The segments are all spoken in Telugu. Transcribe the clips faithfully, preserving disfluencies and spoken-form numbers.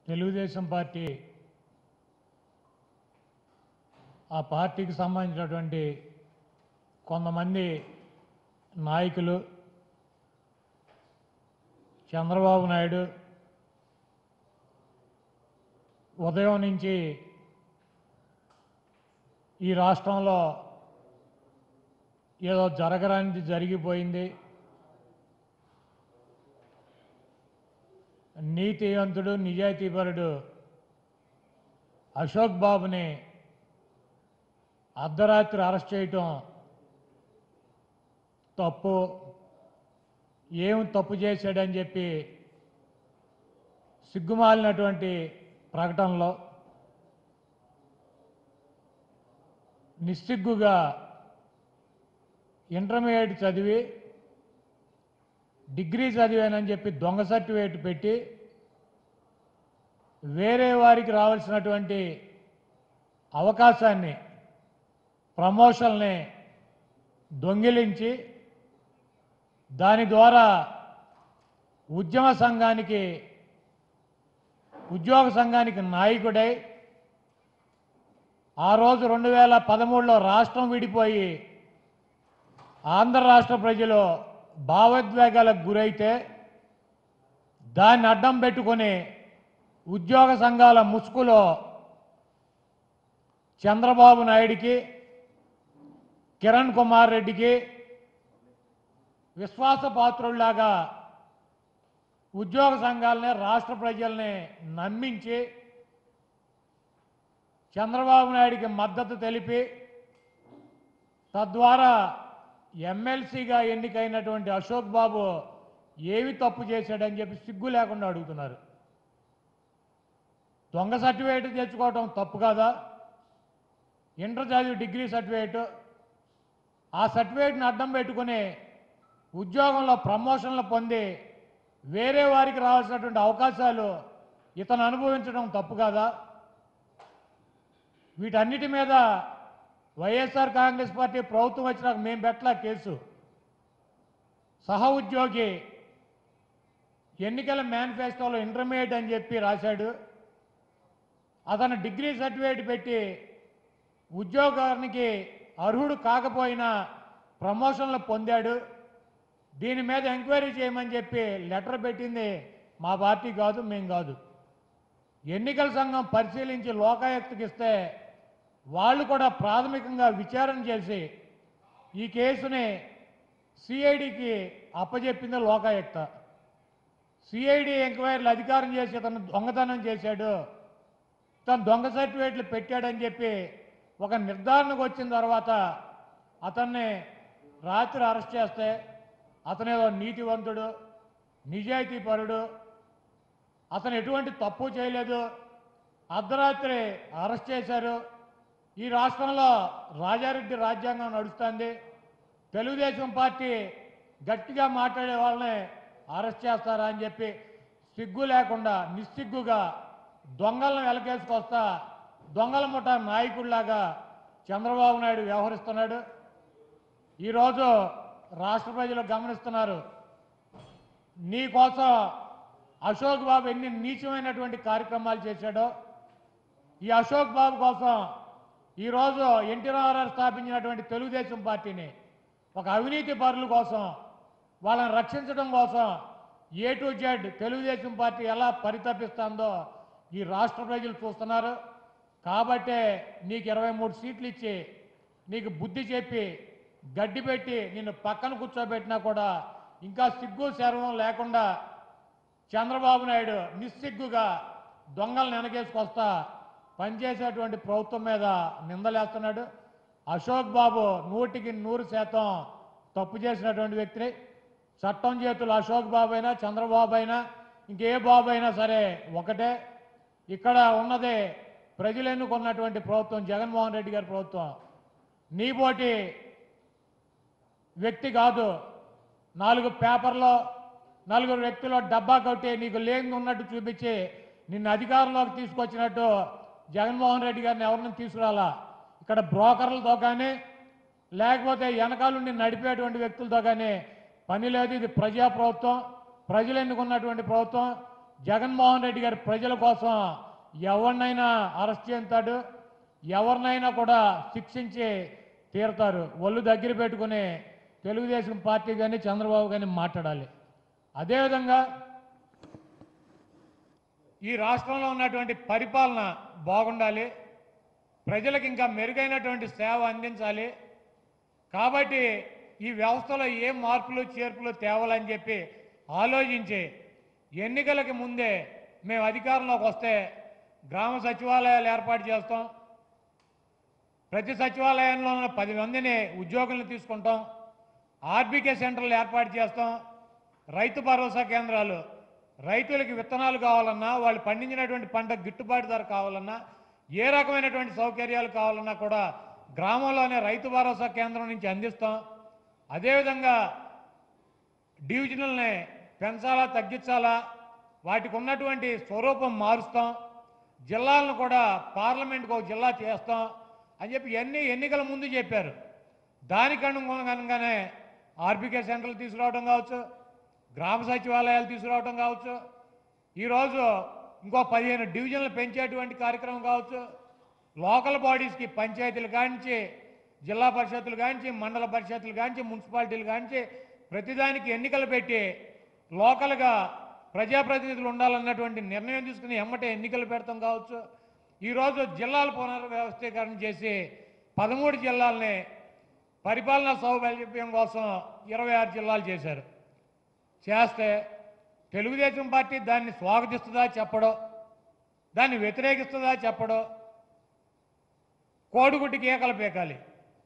తెలుగుదేశం పార్టీ ఆ పార్టీకి సంబంధించినటువంటి కొంతమంది నాయకులు చంద్రబాబు నాయుడు ఉదయం నుంచి ఈ రాష్ట్రంలో ఏదో జరగరానిది జరిగిపోయింది, నీతివంతుడు నిజాయితీపరుడు అశోక్ బాబుని అర్ధరాత్రి అరెస్ట్ చేయటం తప్పు, ఏం తప్పు చేశాడని చెప్పి సిగ్గుమాలినటువంటి ప్రకటనలో నిస్సిగ్గుగా ఇంటర్మీడియట్ చదివి డిగ్రీ చదివానని చెప్పి దొంగ సర్టిఫికేట్ పెట్టి వేరే వారికి రావాల్సినటువంటి అవకాశాన్ని, ప్రమోషన్ని దొంగిలించి దాని ద్వారా ఉద్యమ సంఘానికి ఉద్యోగ సంఘానికి నాయకుడై ఆ రోజు రెండు వేల పదమూడులో రాష్ట్రం విడిపోయి ఆంధ్ర రాష్ట్ర ప్రజలు భావోద్వేగాలకు గురైతే దాన్ని అడ్డం పెట్టుకొని ఉద్యోగ సంఘాల ముసుగులో చంద్రబాబు నాయుడికి, కిరణ్ కుమార్ రెడ్డికి విశ్వాసపాత్రుల్లాగా ఉద్యోగ సంఘాలని, రాష్ట్ర ప్రజల్ని నమ్మించి చంద్రబాబు నాయుడికి మద్దతు తెలిపి తద్వారా ఎమ్మెల్సీగా ఎన్నికైనటువంటి అశోక్ బాబు ఏమి తప్పు చేశాడని చెప్పి సిగ్గు లేకుండా అడుగుతున్నారు. దొంగ సర్టిఫికేట్ తెచ్చుకోవటం తప్పు కాదా? ఇంటర్ చదివి డిగ్రీ సర్టిఫికేట్, ఆ సర్టిఫికేట్ని అడ్డం పెట్టుకుని ఉద్యోగంలో ప్రమోషన్లు పొంది వేరే వారికి రావాల్సినటువంటి అవకాశాలు ఇతను అనుభవించడం తప్పు కాదా? వీటన్నిటి మీద వైఎస్ఆర్ కాంగ్రెస్ పార్టీ ప్రభుత్వం వచ్చినాక మేము పెట్టలా కేసు. సహ ఉద్యోగి ఎన్నికల మేనిఫెస్టోలో ఇంటర్మీడియట్ అని చెప్పి రాశాడు. అతను డిగ్రీ సర్టిఫికేట్ పెట్టి ఉద్యోగానికి అర్హుడు కాకపోయినా ప్రమోషన్లు పొందాడు. దీని మీద ఎంక్వైరీ చేయమని చెప్పి లెటర్ పెట్టింది మా పార్టీ కాదు, మేము కాదు. ఎన్నికల సంఘం పరిశీలించి లోకాయుక్తకి ఇస్తే వాళ్ళు కూడా ప్రాథమికంగా విచారణ చేసి ఈ కేసుని సిఐడికి అప్పచెప్పింది లోకాయుక్త. సిఐడి ఎంక్వైరీలు అధికారం చేసి తను దొంగతనం చేశాడు, తను దొంగ సర్టిఫికేట్లు పెట్టాడని చెప్పి ఒక నిర్ధారణకు వచ్చిన తర్వాత అతన్ని రాత్రి అరెస్ట్ చేస్తే అతనేదో నీతివంతుడు, నిజాయితీపరుడు, అతను ఎటువంటి తప్పు చేయలేదు, అర్ధరాత్రి అరెస్ట్ చేశారు. ఈ రాష్ట్రంలో రాజారెడ్డి రాజ్యాంగం నడుస్తుంది. తెలుగుదేశం పార్టీ గట్టిగా మాట్లాడే వాళ్ళని అరెస్ట్ చేస్తారా అని చెప్పి సిగ్గు లేకుండా నిస్సిగ్గుగా దొంగలను వెలకేసుకొస్తా దొంగల ముఠా నాయకుడిలాగా చంద్రబాబు నాయుడు వ్యవహరిస్తున్నాడు. ఈరోజు రాష్ట్ర ప్రజలు గమనిస్తున్నారు. నీ కోసం అశోక్ బాబు ఎన్ని నీచమైనటువంటి కార్యక్రమాలు చేశాడో. ఈ అశోక్ బాబు కోసం ఈరోజు ఎన్టీ రామారావు స్థాపించినటువంటి తెలుగుదేశం పార్టీని ఒక అవినీతి పరుల కోసం, వాళ్ళని రక్షించడం కోసం A to Z Telugu Desam party ఎలా పరితపిస్తుందో ఈ రాష్ట్ర ప్రజలు చూస్తున్నారు. కాబట్టే నీకు ఇరవై మూడు సీట్లు ఇచ్చి నీకు బుద్ధి చెప్పి గడ్డి పెట్టి నిన్ను పక్కన కూర్చోబెట్టినా కూడా ఇంకా సిగ్గు శర్వం లేకుండా చంద్రబాబు నాయుడు నిస్సిగ్గుగా దొంగలను వెనకేసుకొస్తా పనిచేసేటువంటి ప్రభుత్వం మీద నిందలేస్తున్నాడు. అశోక్ బాబు నూటికి నూరు శాతం తప్పు చేసినటువంటి వ్యక్తిని. చట్టం చేతులు అశోక్ బాబు అయినా, చంద్రబాబు అయినా, ఇంకే బాబు అయినా సరే ఒకటే. ఇక్కడ ఉన్నది ప్రజలు ఎన్నుకున్నటువంటి ప్రభుత్వం, జగన్మోహన్ రెడ్డి గారి ప్రభుత్వం. నీ పోటీ వ్యక్తి కాదు. నాలుగు పేపర్లో నలుగురు వ్యక్తులు డబ్బా కొట్టి నీకు లేని ఉన్నట్టు చూపించి నిన్ను అధికారంలోకి తీసుకొచ్చినట్టు జగన్మోహన్ రెడ్డి గారిని ఎవరిని తీసుకురాలా. ఇక్కడ బ్రోకర్లతో కానీ లేకపోతే వెనకాలండి నడిపేటువంటి వ్యక్తులతో కానీ పని లేదు. ఇది ప్రజా ప్రభుత్వం, ప్రజలు ఎన్నుకున్నటువంటి ప్రభుత్వం. జగన్మోహన్ రెడ్డి గారి ప్రజల కోసం ఎవరినైనా అరెస్ట్ చేస్తాడు, ఎవరినైనా కూడా శిక్షించి తీరుతారు. ఒళ్ళు దగ్గర పెట్టుకుని తెలుగుదేశం పార్టీ కానీ చంద్రబాబు కానీ మాట్లాడాలి. అదేవిధంగా ఈ రాష్ట్రంలో ఉన్నటువంటి పరిపాలన బాగుండాలి, ప్రజలకు ఇంకా మెరుగైనటువంటి సేవ అందించాలి. కాబట్టి ఈ వ్యవస్థలో ఏ మార్పులు చేర్పులు తేవాలని చెప్పి ఆలోచించి ఎన్నికలకి ముందే మేము అధికారంలోకి వస్తే గ్రామ సచివాలయాలు ఏర్పాటు చేస్తాం, ప్రతి సచివాలయంలో పది మందిని ఉద్యోగులను తీసుకుంటాం, ఆర్బీకే సెంటర్లు ఏర్పాటు చేస్తాం, రైతు భరోసా కేంద్రాలు, రైతులకి విత్తనాలు కావాలన్నా, వాళ్ళు పండించినటువంటి పంట గిట్టుబాటు ధర కావాలన్నా, ఏ రకమైనటువంటి సౌకర్యాలు కావాలన్నా కూడా గ్రామంలోనే రైతు భరోసా కేంద్రం నుంచి అందిస్తాం. అదేవిధంగా డివిజనల్ని పెంచాలా తగ్గించాలా, వాటికి ఉన్నటువంటి స్వరూపం మారుస్తాం, జిల్లాలను కూడా పార్లమెంట్కి ఒక జిల్లా చేస్తాం అని చెప్పి ఎన్ని ఎన్నికల ముందు చెప్పారు. దానికి అనుగుణంగానే ఆర్బీకే సెంటర్లు తీసుకురావడం కావచ్చు, గ్రామ సచివాలయాలు తీసుకురావడం కావచ్చు, ఈరోజు ఇంకో పదిహేను డివిజన్లు పెంచేటువంటి కార్యక్రమం కావచ్చు, లోకల్ బాడీస్కి పంచాయతీలు కానించి జిల్లా పరిషత్తులు కానించి మండల పరిషత్తులు కానించి మున్సిపాలిటీలు కానించి ప్రతిదానికి ఎన్నికలు పెట్టి లోకల్గా ప్రజాప్రతినిధులు ఉండాలన్నటువంటి నిర్ణయం తీసుకుని ఎమ్మటే ఎన్నికలు పెడతాం కావచ్చు. ఈరోజు జిల్లాల పునర్వ్యవస్థీకరణ చేసి పదమూడు జిల్లాలని పరిపాలనా సౌలభ్యం కోసం ఇరవై ఆరు జిల్లాలు చేశారు. చేస్తే తెలుగుదేశం పార్టీ దాన్ని స్వాగతిస్తుందా చెప్పడో, దాన్ని వ్యతిరేకిస్తుందా చెప్పడో, కోడిగుడ్డికి ఏకలు పీకాలి.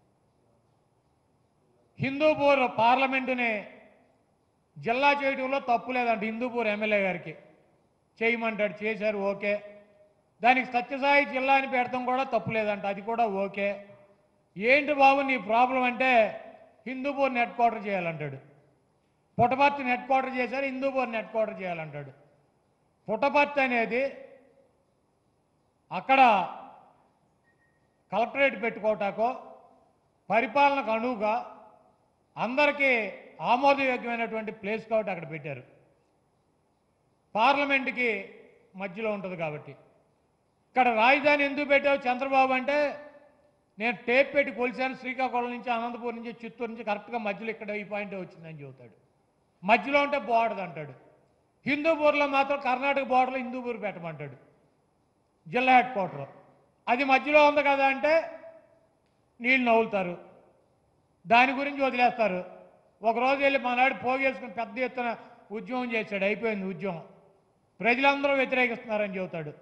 హిందూపూర్ పార్లమెంటుని జిల్లా చేయడంలో తప్పు లేదంట, హిందూపూర్ ఎమ్మెల్యే గారికి చేయమంటాడు, చేశారు ఓకే. దానికి సత్యసాయి జిల్లా అని పెడతాం కూడా తప్పు లేదంట, అది కూడా ఓకే. ఏంటి బాబు నీ ప్రాబ్లం అంటే హిందూపూర్ని హెడ్ క్వార్టర్ చేయాలంటాడు, పుట్టపర్తిని హెడ్ క్వార్టర్ చేశారు, హిందూపూర్ని హెడ్ క్వార్టర్ చేయాలంటాడు. పుట్టపర్తి అనేది అక్కడ కలెక్టరేట్ పెట్టుకోవటాకో పరిపాలనకు అనువుగా అందరికీ ఆమోదయోగ్యమైనటువంటి ప్లేస్ కాబట్టి అక్కడ పెట్టారు. పార్లమెంట్కి మధ్యలో ఉంటుంది కాబట్టి. ఇక్కడ రాజధాని ఎందుకు పెట్టావు చంద్రబాబు అంటే నేను టేప్ పెట్టి కొలిసాను, శ్రీకాకుళం నుంచి అనంతపురం నుంచి చిత్తూరు నుంచి కరెక్ట్గా మధ్యలో ఇక్కడ ఈ పాయింట్ వచ్చిందని చెబుతాడు. మధ్యలో ఉంటే బార్డర్ అంటాడు. హిందూపూర్లో మాత్రం కర్ణాటక బార్డర్లో హిందూపూర్ పెట్టమంటాడు జిల్లా హెడ్ క్వార్టర్. అది మధ్యలో ఉంది కదా అంటే నీళ్ళు నవ్వులుతారు, దాని గురించి వదిలేస్తారు. ఒకరోజు వెళ్ళి మనాడు పోగేసుకుని పెద్ద ఎత్తున ఉద్యమం చేశాడు, అయిపోయింది ఉద్యమం, ప్రజలందరూ వ్యతిరేకిస్తున్నారని చెబుతాడు.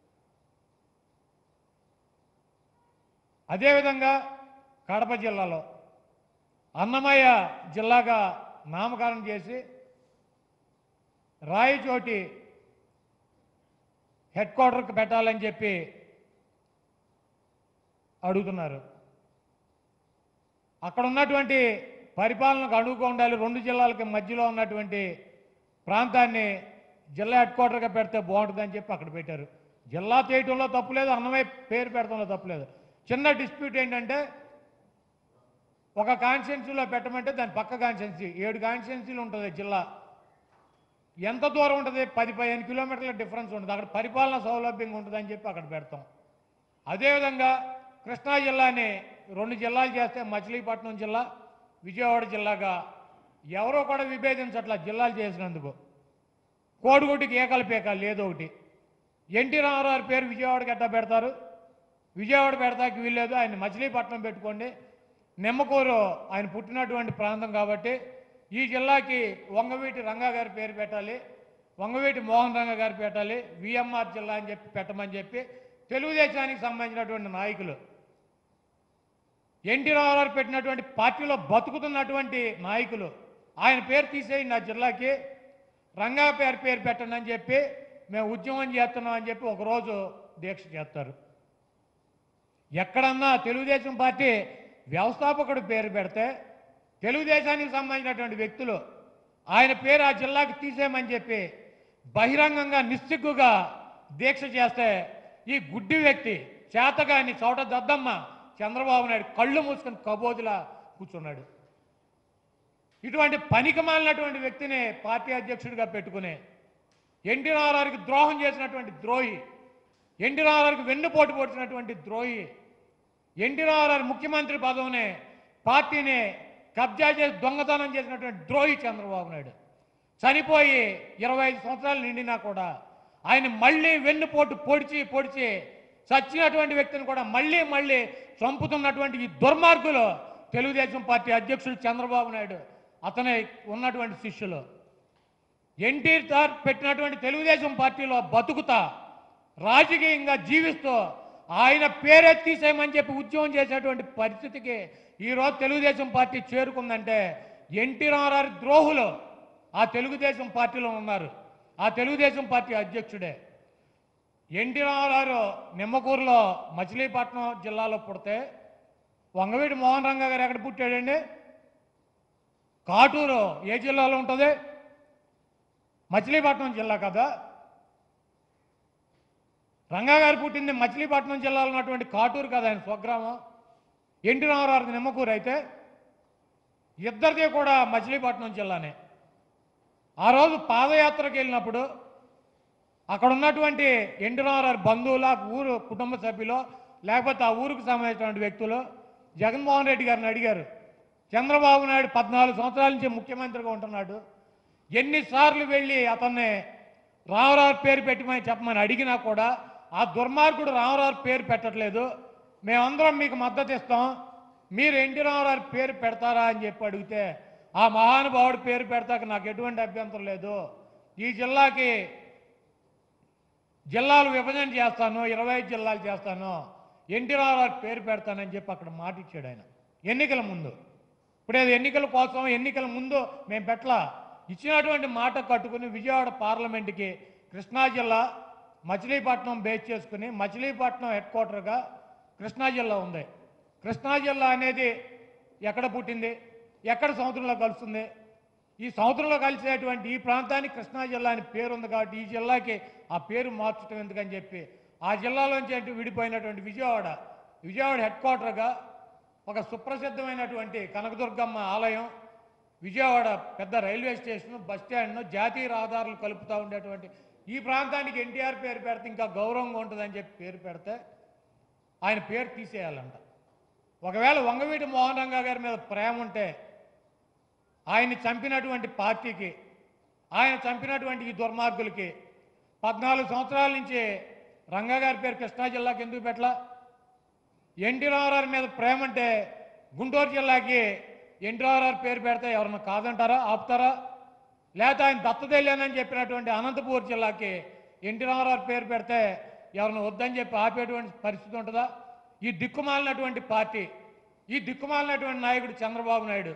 అదేవిధంగా కడప జిల్లాలో అన్నమయ్య జిల్లాగా నామకరణం చేసి రాయచోటి హెడ్ క్వార్టర్కి పెట్టాలని చెప్పి అడుగుతున్నారు. అక్కడ ఉన్నటువంటి పరిపాలనకు అనువుగా ఉండాలి, రెండు జిల్లాలకి మధ్యలో ఉన్నటువంటి ప్రాంతాన్ని జిల్లా హెడ్ క్వార్టర్గా పెడితే బాగుంటుందని చెప్పి అక్కడ పెట్టారు. జిల్లా చేయటంలో తప్పులేదు, అన్నమయ్య పేరు పెడతంలో తప్పులేదు. చిన్న డిస్ప్యూట్ ఏంటంటే ఒక కాన్స్టిట్యున్సీలో పెట్టమంటే దాని పక్క కాన్స్టిట్యున్సీ, ఏడు కాన్స్టిట్యున్సీలు ఉంటుంది జిల్లా, ఎంత దూరం ఉంటుంది, పది పదిహేను కిలోమీటర్ల డిఫరెన్స్ ఉంటుంది, అక్కడ పరిపాలన సౌలభ్యంగా ఉంటుందని చెప్పి అక్కడ పెడతాం. అదేవిధంగా కృష్ణా జిల్లాని రెండు జిల్లాలు చేస్తే మచిలీపట్నం జిల్లా, విజయవాడ జిల్లాగా ఎవరో కూడా విభేదించట్లా జిల్లాలు చేసినందుకు. కోడిగుడ్డికి ఏకలు పేకాలు ఏదో ఒకటి. ఎన్టీ రామారావు పేరు విజయవాడకి ఎట్టా పెడతారు, విజయవాడ పెడతాకి వీల్లేదు, ఆయన మచిలీపట్నం పెట్టుకోండి. నిమ్మకూరు ఆయన పుట్టినటువంటి ప్రాంతం కాబట్టి ఈ జిల్లాకి వంగవీటి రంగా గారి పేరు పెట్టాలి, వంగవీటి మోహన్ రంగ గారు పెట్టాలి, విఎంఆర్ జిల్లా అని చెప్పి పెట్టమని చెప్పి తెలుగుదేశానికి సంబంధించినటువంటి నాయకులు, ఎన్టీ రామారావు పెట్టినటువంటి పార్టీలో బతుకుతున్నటువంటి నాయకులు ఆయన పేరు తీసేయండి ఆ జిల్లాకి, రంగా పేరు పేరు పెట్టండి అని చెప్పి మేము ఉద్యమం చేస్తున్నాం అని చెప్పి ఒకరోజు దీక్ష చేస్తారు. ఎక్కడన్నా తెలుగుదేశం పార్టీ వ్యవస్థాపకుడు పేరు పెడితే తెలుగుదేశానికి సంబంధించినటువంటి వ్యక్తులు ఆయన పేరు ఆ జిల్లాకి తీసేయమని చెప్పి బహిరంగంగా నిస్సిగ్గుగా దీక్ష చేస్తే ఈ గుడ్డి వ్యక్తి చేతగాని చోట దద్దమ్మ చంద్రబాబు నాయుడు కళ్ళు మూసుకొని కబోదిలా కూర్చున్నాడు. ఇటువంటి పనికి మాలినటువంటి వ్యక్తిని పార్టీ అధ్యక్షుడిగా పెట్టుకుని ఎన్టీ రామారావుకి ద్రోహం చేసినటువంటి ద్రోహి, ఎన్టీ రామారావుకి వెన్నుపోటు పొడిచినటువంటి ద్రోహి, ఎన్టీ రామారావు ముఖ్యమంత్రి పదవిని పార్టీని కబ్జా చేసి దొంగతనం చేసినటువంటి ద్రోహి చంద్రబాబు నాయుడు చనిపోయి ఇరవై ఐదు సంవత్సరాలు నిండినా కూడా ఆయన మళ్ళీ వెన్నుపోటు పొడిచి పొడిచి చచ్చినటువంటి వ్యక్తిని కూడా మళ్ళీ మళ్ళీ చంపుతున్నటువంటి ఈ దుర్మార్గులు తెలుగుదేశం పార్టీ అధ్యక్షుడు చంద్రబాబు నాయుడు అతనే ఉన్నటువంటి శిష్యులు. ఎన్టీఆర్ పెట్టినటువంటి తెలుగుదేశం పార్టీలో బతుకుతా రాజకీయంగా జీవిస్తూ ఆయన పేరే తీసేయమని చెప్పి ఉద్యమం చేసేటువంటి పరిస్థితికి ఈరోజు తెలుగుదేశం పార్టీ చేరుకుందంటే ఎన్టీ రామారావు ద్రోహులు ఆ తెలుగుదేశం పార్టీలో ఉన్నారు. ఆ తెలుగుదేశం పార్టీ అధ్యక్షుడే. ఎన్టీ రామారావు నిమ్మకూరులో మచిలీపట్నం జిల్లాలో పుడితే వంగవీటి మోహన్ రంగా గారు ఎక్కడ పుట్టాడండి? కాటూరు ఏ జిల్లాలో ఉంటుంది? మచిలీపట్నం జిల్లా కదా. రంగా గారు పుట్టింది మచిలీపట్నం జిల్లాలో ఉన్నటువంటి కాటూరు కదా ఆయన స్వగ్రామం. ఎన్టీ రామారావు నిమ్మకూరు అయితే ఇద్దరిది కూడా మచిలీపట్నం జిల్లానే. ఆ రోజు పాదయాత్రకు వెళ్ళినప్పుడు అక్కడ ఉన్నటువంటి ఎన్టీ రామారావు బంధువుల ఊరు కుటుంబ సభ్యులు లేకపోతే ఆ ఊరికి సంబంధించినటువంటి వ్యక్తులు జగన్మోహన్ రెడ్డి గారిని అడిగారు, చంద్రబాబు నాయుడు పద్నాలుగు సంవత్సరాల నుంచి ముఖ్యమంత్రిగా ఉంటున్నాడు, ఎన్నిసార్లు వెళ్ళి అతన్ని రామారావు పేరు పెట్టమని చెప్పమని అడిగినా కూడా ఆ దుర్మార్గుడు రామారావు పేరు పెట్టట్లేదు, మేమందరం మీకు మద్దతు ఇస్తాం, మీరు ఎన్టీ రామారావు పేరు పెడతారా అని చెప్పి అడిగితే ఆ మహానుభావుడు పేరు పెడతాక నాకు ఎటువంటి అభ్యంతరం లేదు, ఈ జిల్లాకి జిల్లాలు విభజన చేస్తాను, ఇరవై ఐదు జిల్లాలు చేస్తాను, ఎన్టీ రామారావు పేరు పెడతానని చెప్పి అక్కడ మాట ఇచ్చాడు ఆయన ఎన్నికల ముందు. ఇప్పుడు అది ఎన్నికల కోసం ఎన్నికల ముందు మేము పెట్టలా, ఇచ్చినటువంటి మాట కట్టుకుని విజయవాడ పార్లమెంటుకి కృష్ణా జిల్లా మచిలీపట్నం బేస్ చేసుకుని మచిలీపట్నం హెడ్ క్వార్టర్గా కృష్ణా జిల్లా ఉంది. కృష్ణా జిల్లా అనేది ఎక్కడ పుట్టింది, ఎక్కడ సముద్రంలో కలుస్తుంది? ఈ సముద్రంలో కలిసేటువంటి ఈ ప్రాంతానికి కృష్ణా జిల్లా అని పేరు ఉంది కాబట్టి ఈ జిల్లాకి ఆ పేరు మార్చడం ఎందుకని చెప్పి ఆ జిల్లాలోంచి విడిపోయినటువంటి విజయవాడ విజయవాడ హెడ్ క్వార్టర్గా ఒక సుప్రసిద్ధమైనటువంటి కనకదుర్గమ్మ ఆలయం, విజయవాడ పెద్ద రైల్వే స్టేషను, బస్ స్టాండ్ను, జాతీయ రహదారులు కలుపుతూ ఉండేటువంటి ఈ ప్రాంతానికి ఎన్టీఆర్ పేరు పెడితే ఇంకా గౌరవంగా ఉంటుందని చెప్పి పేరు పెడితే ఆయన పేరు తీసేయాలంట. ఒకవేళ వంగవీటి మోహన్ రంగా గారి మీద ప్రేమ ఉంటే ఆయన్ని చంపినటువంటి పార్టీకి, ఆయన చంపినటువంటి ఈ దుర్మార్గులకి పద్నాలుగు సంవత్సరాల నుంచి రంగా గారి పేరు కృష్ణా జిల్లాకి ఎందుకు పెట్టలా? ఎన్టీ రామారావు మీద ప్రేమ అంటే గుంటూరు జిల్లాకి ఎన్టీ రామారావు పేరు పెడితే ఎవరన్నా కాదంటారా, ఆపుతారా? లేకపోతే ఆయన దత్తతెల్లానని చెప్పినటువంటి అనంతపూర్ జిల్లాకి ఎన్టీ రామారావు పేరు పెడితే ఎవరిని వద్దని చెప్పి ఆపేటువంటి పరిస్థితి ఉంటుందా? ఈ దిక్కుమాలినటువంటి పార్టీ, ఈ దిక్కుమాలినటువంటి నాయకుడు చంద్రబాబు నాయుడు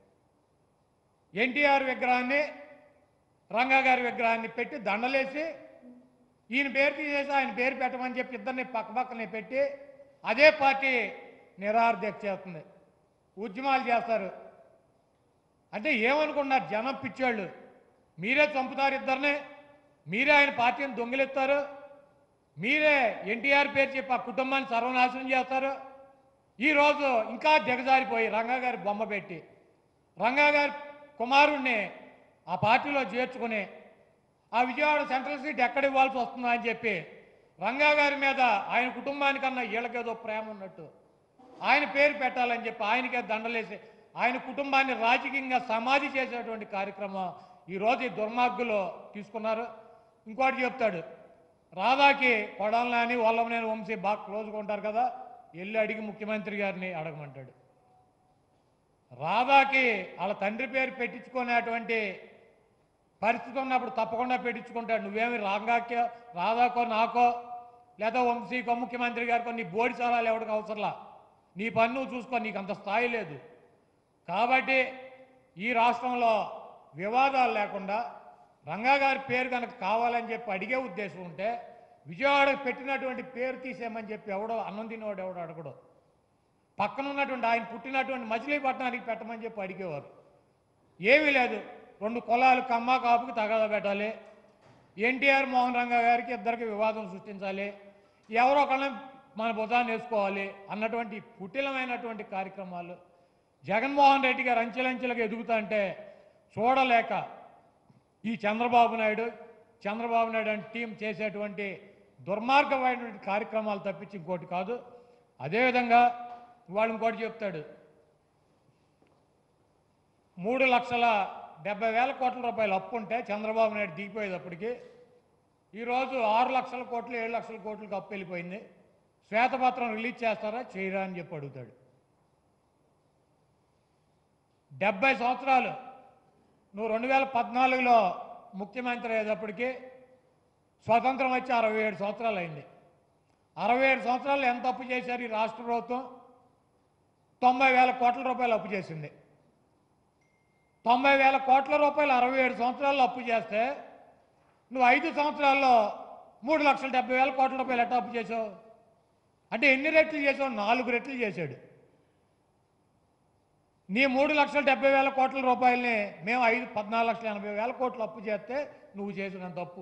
ఎన్టీఆర్ విగ్రహాన్ని రంగా గారి విగ్రహాన్ని పెట్టి దండలేసి ఈయన పేరు తీసేసి ఆయన పేరు పెట్టమని చెప్పి ఇద్దరిని పక్క పక్కనే పెట్టి అదే పార్టీ నిరాహార దీక్ష చేస్తుంది, ఉద్యమాలు చేస్తారు. అంటే ఏమనుకున్నారు జనం పిచ్చోళ్ళు? మీరే చంపుతారు ఇద్దరిని, మీరే ఆయన పార్టీని దొంగిలిస్తారు, మీరే ఎన్టీఆర్ పేరు చెప్పి ఆ కుటుంబాన్ని సర్వనాశనం చేస్తారు. ఈరోజు ఇంకా దిగజారిపోయి రంగా గారి బొమ్మ పెట్టి రంగా గారి కుమారుణ్ణి ఆ పార్టీలో చేర్చుకుని ఆ విజయవాడ సెంట్రల్ సీట్ ఎక్కడ ఇవ్వాల్సి వస్తుందా అని చెప్పి రంగా గారి మీద ఆయన కుటుంబానికన్నా వీళ్ళకేదో ప్రేమ ఉన్నట్టు ఆయన పేరు పెట్టాలని చెప్పి ఆయనకే దండలేసి ఆయన కుటుంబాన్ని రాజకీయంగా సమాధి చేసేటువంటి కార్యక్రమం ఈరోజు ఈ దుర్మార్గులు తీసుకున్నారు. ఇంకోటి చెప్తాడు, రాధాకి కొడాలని వల్లభనేని వంశీ బాగా క్లోజ్గా ఉంటారు కదా, వెళ్ళి అడిగి ముఖ్యమంత్రి గారిని అడగమంటాడు. రాధాకి వాళ్ళ తండ్రి పేరు పెట్టించుకునేటువంటి పరిస్థితి ఉన్నప్పుడు తప్పకుండా పెట్టించుకుంటాడు. నువ్వేమి రంగాకో రాధాకో నాకో లేదా వంశీకో ముఖ్యమంత్రి గారికో నీ బోడి సలహాలు ఎవరికి అవసరంలా, నీ పని నువ్వు చూసుకో, నీకు అంత స్థాయి లేదు. కాబట్టి ఈ రాష్ట్రంలో వివాదాలు లేకుండా రంగా గారి పేరు కనుక కావాలని చెప్పి అడిగే ఉద్దేశం ఉంటే విజయవాడకు పెట్టినటువంటి పేరు తీసేయమని చెప్పి ఎవడో అన్నం తినేవాడు ఎవడో అడగడు. పక్కన ఉన్నటువంటి ఆయన పుట్టినటువంటి మచిలీపట్నానికి పెట్టమని చెప్పి అడిగేవారు. ఏమీ లేదు, రెండు కులాలు కమ్మ కాపుకి తగాదా పెట్టాలి, ఎన్టీఆర్ మోహన్ రంగా గారికి ఇద్దరికి వివాదం సృష్టించాలి, ఎవరో ఒకళ్ళని మన భుజాన్ని వేసుకోవాలి అన్నటువంటి కుటిలమైనటువంటి కార్యక్రమాలు జగన్మోహన్ రెడ్డి గారు అంచెలంచెలుగా ఎదుగుతా అంటే చూడలేక ఈ చంద్రబాబు నాయుడు చంద్రబాబు నాయుడు అంటే టీం చేసేటువంటి దుర్మార్గమైనటువంటి కార్యక్రమాలు తప్పించి ఇంకోటి కాదు. అదేవిధంగా వాళ్ళు ఇంకోటి చెప్తాడు, మూడు లక్షల డెబ్బై వేల కోట్ల రూపాయలు అప్పు ఉంటే చంద్రబాబు నాయుడు దిగిపోయేటప్పటికి ఈరోజు ఆరు లక్షల కోట్లు ఏడు లక్షల కోట్లకు అప్పు వెళ్ళిపోయింది. శ్వేతపత్రం రిలీజ్ చేస్తారా చేయరా అని చెప్పి అడుగుతాడు. డెబ్బై సంవత్సరాలు నువ్వు రెండు వేల పద్నాలుగులో ముఖ్యమంత్రి అయ్యేటప్పటికి స్వతంత్రం వచ్చి అరవై ఏడు సంవత్సరాలు అయింది. అరవై ఏడు సంవత్సరాలు ఎంత అప్పు చేశారు ఈ రాష్ట్ర ప్రభుత్వం? తొంభై వేల కోట్ల రూపాయలు అప్పు చేసింది. తొంభై వేల కోట్ల రూపాయలు అరవై ఏడు సంవత్సరాల్లో అప్పు చేస్తే నువ్వు ఐదు సంవత్సరాల్లో మూడు లక్షల డెబ్బై వేల కోట్ల రూపాయలు ఎట్లా అప్పు చేసావు? అంటే ఎన్ని రెట్లు చేసావు? నాలుగు రెట్లు చేశాడు. నీ మూడు లక్షల డెబ్బై వేల కోట్ల రూపాయలని మేము ఐదు పద్నాలుగు లక్షల ఎనభై వేల కోట్లు అప్పు చేస్తే నువ్వు చేసినంత అప్పు.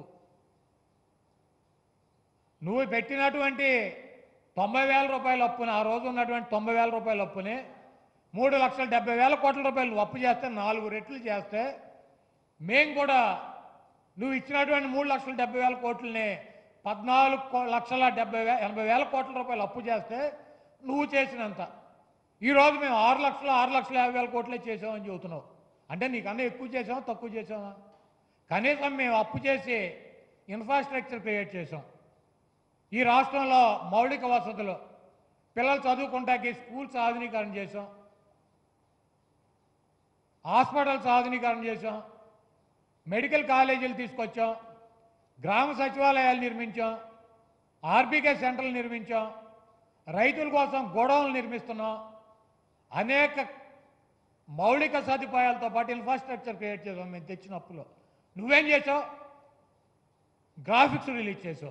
నువ్వు పెట్టినటువంటి తొంభై వేల రూపాయల అప్పుని, ఆ రోజు ఉన్నటువంటి తొంభై వేల రూపాయల అప్పుని మూడు లక్షల డెబ్బై వేల కోట్ల రూపాయలు నువ్వు అప్పు చేస్తే నాలుగు రెట్లు చేస్తే మేము కూడా నువ్వు ఇచ్చినటువంటి మూడు లక్షల డెబ్బై వేల కోట్లని పద్నాలుగు లక్షల డెబ్బై వే ఎనభై వేల కోట్ల రూపాయలు అప్పు చేస్తే నువ్వు చేసినంత. ఈరోజు మేము ఆరు లక్షల ఆరు లక్షల యాభై వేల కోట్లే చేసామని చెబుతున్నావు. అంటే నీకన్నా ఎక్కువ చేసామా తక్కువ చేసామా? కనీసం మేము అప్పు చేసి ఇన్ఫ్రాస్ట్రక్చర్ క్రియేట్ చేసాం. ఈ రాష్ట్రంలో మౌలిక వసతులు, పిల్లలు చదువుకుంటాకి స్కూల్స్ ఆధునీకరణ చేసాం, హాస్పిటల్స్ ఆధునీకరణ చేసాం, మెడికల్ కాలేజీలు తీసుకొచ్చాం, గ్రామ సచివాలయాలు నిర్మించాం, ఆర్బీకే సెంటర్లు నిర్మించాం, రైతుల కోసం గోడౌన్లు నిర్మిస్తున్నాం, అనేక మౌలిక సదుపాయాలతో పాటు ఇన్ఫ్రాస్ట్రక్చర్ క్రియేట్ చేసాం మేము తెచ్చిన అప్పులో. నువ్వేం చేసావు? గ్రాఫిక్స్ రిలీజ్ చేసావు.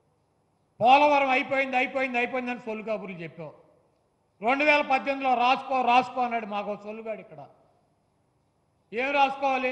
పోలవరం అయిపోయింది అయిపోయింది అయిపోయింది అని సొల్లు కబుర్లు చెప్పావు. రెండు వేల పద్దెనిమిదిలో రాసుకో రాసుకో అన్నాడు మాకు సొల్లుగాడు. ఇక్కడ ఏం రాసుకోవాలి?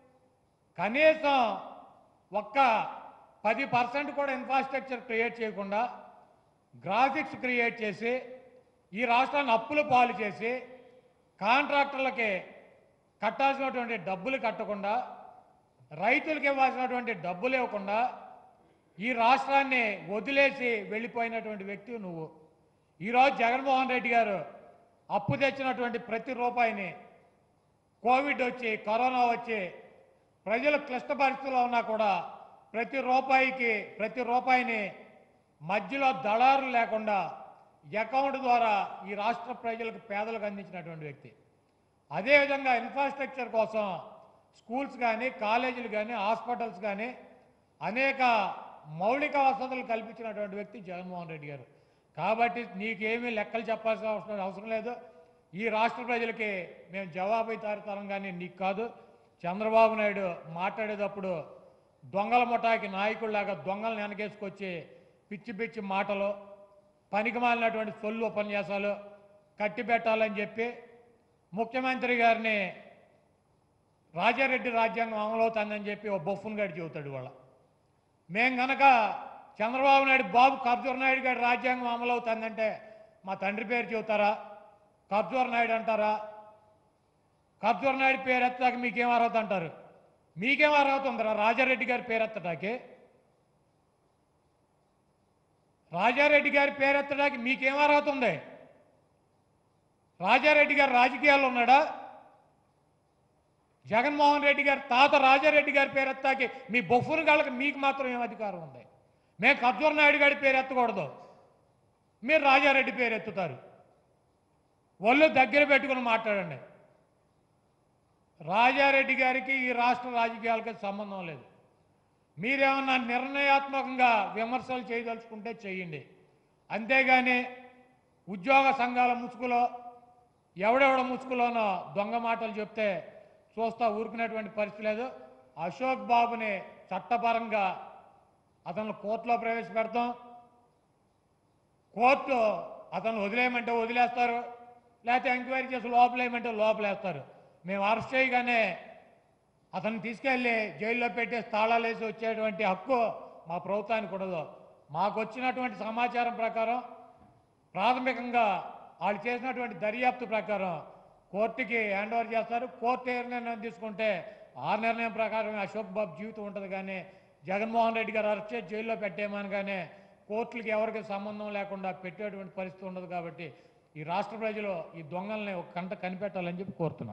కనీసం ఒక్క పది పర్సెంట్ కూడా ఇన్ఫ్రాస్ట్రక్చర్ క్రియేట్ చేయకుండా గ్రాఫిక్స్ క్రియేట్ చేసి ఈ రాష్ట్రాన్ని అప్పులు పాలు చేసి కాంట్రాక్టర్లకి కట్టాల్సినటువంటి డబ్బులు కట్టకుండా, రైతులకు ఇవ్వాల్సినటువంటి డబ్బులు ఇవ్వకుండా ఈ రాష్ట్రాన్ని వదిలేసి వెళ్ళిపోయినటువంటి వ్యక్తి నువ్వు. ఈరోజు జగన్మోహన్ రెడ్డి గారు అప్పు తెచ్చినటువంటి ప్రతి రూపాయిని కోవిడ్ వచ్చి కరోనా వచ్చి ప్రజలు క్లిష్ట పరిస్థితుల్లో ఉన్నా కూడా ప్రతి రూపాయికి ప్రతి రూపాయిని మధ్యలో దళారులు లేకుండా అకౌంట్ ద్వారా ఈ రాష్ట్ర ప్రజలకు పేదలకు అందించినటువంటి వ్యక్తి. అదేవిధంగా ఇన్ఫ్రాస్ట్రక్చర్ కోసం స్కూల్స్ కానీ కాలేజీలు కానీ హాస్పిటల్స్ కానీ అనేక మౌలిక వసతులు కల్పించినటువంటి వ్యక్తి జగన్మోహన్ రెడ్డి గారు. కాబట్టి నీకేమీ లెక్కలు చెప్పాల్సిన అవసరం అవసరం లేదు. ఈ రాష్ట్ర ప్రజలకి మేము జవాబుదారీతనం కానీ నీకు కాదు. చంద్రబాబు నాయుడు మాట్లాడేటప్పుడు దొంగల ముఠాకి నాయకుల్లాగా దొంగలను వెనకేసుకొచ్చి పిచ్చి పిచ్చి మాటలు, పనికిమాలినటువంటి సొల్లు ఉపన్యాసాలు కట్టి పెట్టాలని చెప్పి ముఖ్యమంత్రి గారిని రాజారెడ్డి రాజ్యాంగం అమలవుతుందని చెప్పి ఓ బొఫ్ఫన్ గారు చెబుతాడు. వాళ్ళ మేము కనుక చంద్రబాబు నాయుడు బాబు కర్జూర్ నాయుడు గారి రాజ్యాంగం అమలవుతుందంటే మా తండ్రి పేరు చెబుతారా? కర్జూర్ నాయుడు అంటారా? కర్జూర్ నాయుడు పేరు ఎత్తడానికి మీకేం అర్హత అంటారు? మీకేం అర్హత ఉందరా రాజారెడ్డి గారి పేరు ఎత్తడానికి? రాజారెడ్డి గారి పేరు ఎత్తడానికి మీకేం అర్హత ఉంది? రాజారెడ్డి గారు రాజకీయాల్లో ఉన్నాడా? జగన్మోహన్ రెడ్డి గారి తాత రాజారెడ్డి గారి పేరు ఎత్తాకి మీ బొఫ్ఫును గాళ్ళకి మీకు మాత్రం ఏం అధికారం ఉంది? మేము కర్జూర్ నాయుడు గారి పేరు ఎత్తకూడదు, మీరు రాజారెడ్డి పేరు ఎత్తుతారు. ఒళ్ళు దగ్గర పెట్టుకుని మాట్లాడండి. రాజారెడ్డి గారికి ఈ రాష్ట్ర రాజకీయాలకి సంబంధం లేదు. మీరేమన్నా నిర్ణయాత్మకంగా విమర్శలు చేయదలుచుకుంటే చేయండి, అంతేగాని ఉద్యోగ సంఘాల ముసుగులో ఎవడెవడ ముసుగులోనో దొంగ మాటలు చెప్తే చూస్తా ఊరుకునేటువంటి పరిస్థితి లేదు. అశోక్ బాబుని చట్టపరంగా అతను కోర్టులో ప్రవేశపెడతాం. కోర్టు అతను వదిలేయమంటే వదిలేస్తారు, లేకపోతే ఎంక్వైరీ చేసి లోపలేయమంటే లోపలేస్తారు. మేము అరెస్ట్ చేయగానే అతను తీసుకెళ్ళి జైల్లో పెట్టేసి తాళాలు వేసి వచ్చేటువంటి హక్కు మా ప్రభుత్వానికి ఉండదు. మాకు వచ్చినటువంటి సమాచారం ప్రకారం ప్రాథమికంగా వాళ్ళు చేసినటువంటి దర్యాప్తు ప్రకారం కోర్టుకి హ్యాండ్ ఓవర్ చేస్తారు. కోర్టు ఏ నిర్ణయం తీసుకుంటే ఆ నిర్ణయం ప్రకారం అశోక్ బాబు జీవితం ఉంటుంది, కానీ జగన్మోహన్ రెడ్డి గారు అరెస్ట్ చేసి జైల్లో పెట్టేయమనగానే కోర్టులకి ఎవరికి సంబంధం లేకుండా పెట్టేటువంటి పరిస్థితి ఉండదు. కాబట్టి ఈ రాష్ట్ర ప్రజలు ఈ దొంగల్ని ఒక కంట కనిపెట్టాలని చెప్పి కోరుతున్నా.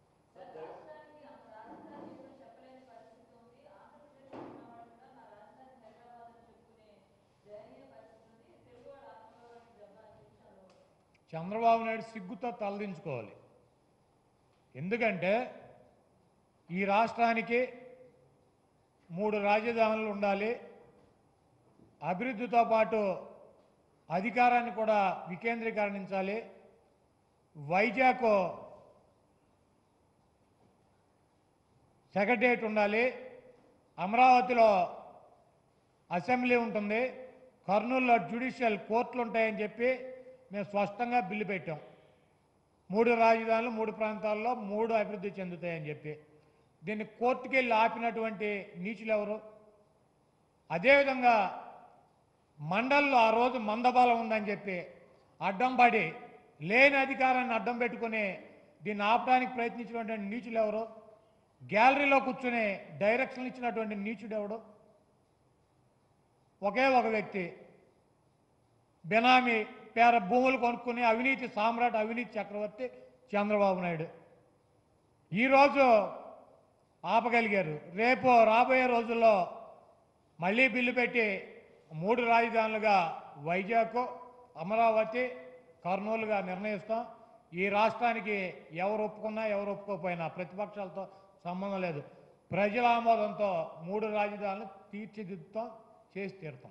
చంద్రబాబు నాయుడు సిగ్గుతో తలదించుకోవాలి. ఎందుకంటే ఈ రాష్ట్రానికి మూడు రాజధానులు ఉండాలి, అభివృద్ధితో పాటు అధికారాన్ని కూడా వికేంద్రీకరించాలి, వైజాగ్ సెక్రటరియట్ ఉండాలి, అమరావతిలో అసెంబ్లీ ఉంటుంది, కర్నూలులో జ్యుడిషియల్ కోర్టులు ఉంటాయని చెప్పి మేము స్పష్టంగా బిల్లు పెట్టాం. మూడు రాజధానులు మూడు ప్రాంతాల్లో మూడు అభివృద్ధి చెందుతాయని చెప్పి దీన్ని కోర్టుకి వెళ్ళి ఆపినటువంటి నీచులు ఎవరు? అదేవిధంగా మండల్లో ఆ రోజు మందబలం ఉందని చెప్పి అడ్డం పడి లేని అధికారాన్ని అడ్డం పెట్టుకుని దీన్ని ఆపడానికి ప్రయత్నించినటువంటి నీచులు ఎవరు? గ్యాలరీలో కూర్చుని డైరెక్షన్లు ఇచ్చినటువంటి నీచుడు ఎవడు? ఒకే ఒక వ్యక్తి, బెనామీ పేర భూములు కొనుక్కుని అవినీతి సామ్రాట్, అవినీతి చక్రవర్తి చంద్రబాబు నాయుడు. ఈరోజు ఆపగలిగారు, రేపు రాబోయే రోజుల్లో మళ్ళీ బిల్లు పెట్టి మూడు రాజధానులుగా వైజాగ్, అమరావతి, కర్నూలుగా నిర్ణయిస్తాం. ఈ రాష్ట్రానికి ఎవరు ఒప్పుకున్నా ఎవరు ఒప్పుకోకపోయినా ప్రతిపక్షాలతో సంబంధం లేదు, ప్రజల ఆమోదంతో మూడు రాజధానులు తీర్చిదిద్దుతాం, చేసి తీరుతాం.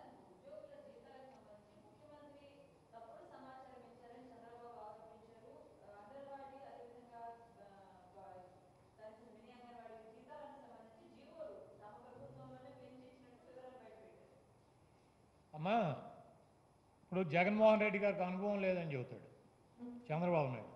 అమ్మా, ఇప్పుడు జగన్మోహన్ రెడ్డి గారికి అనుభవం లేదని చెబుతాడు చంద్రబాబు నాయుడు.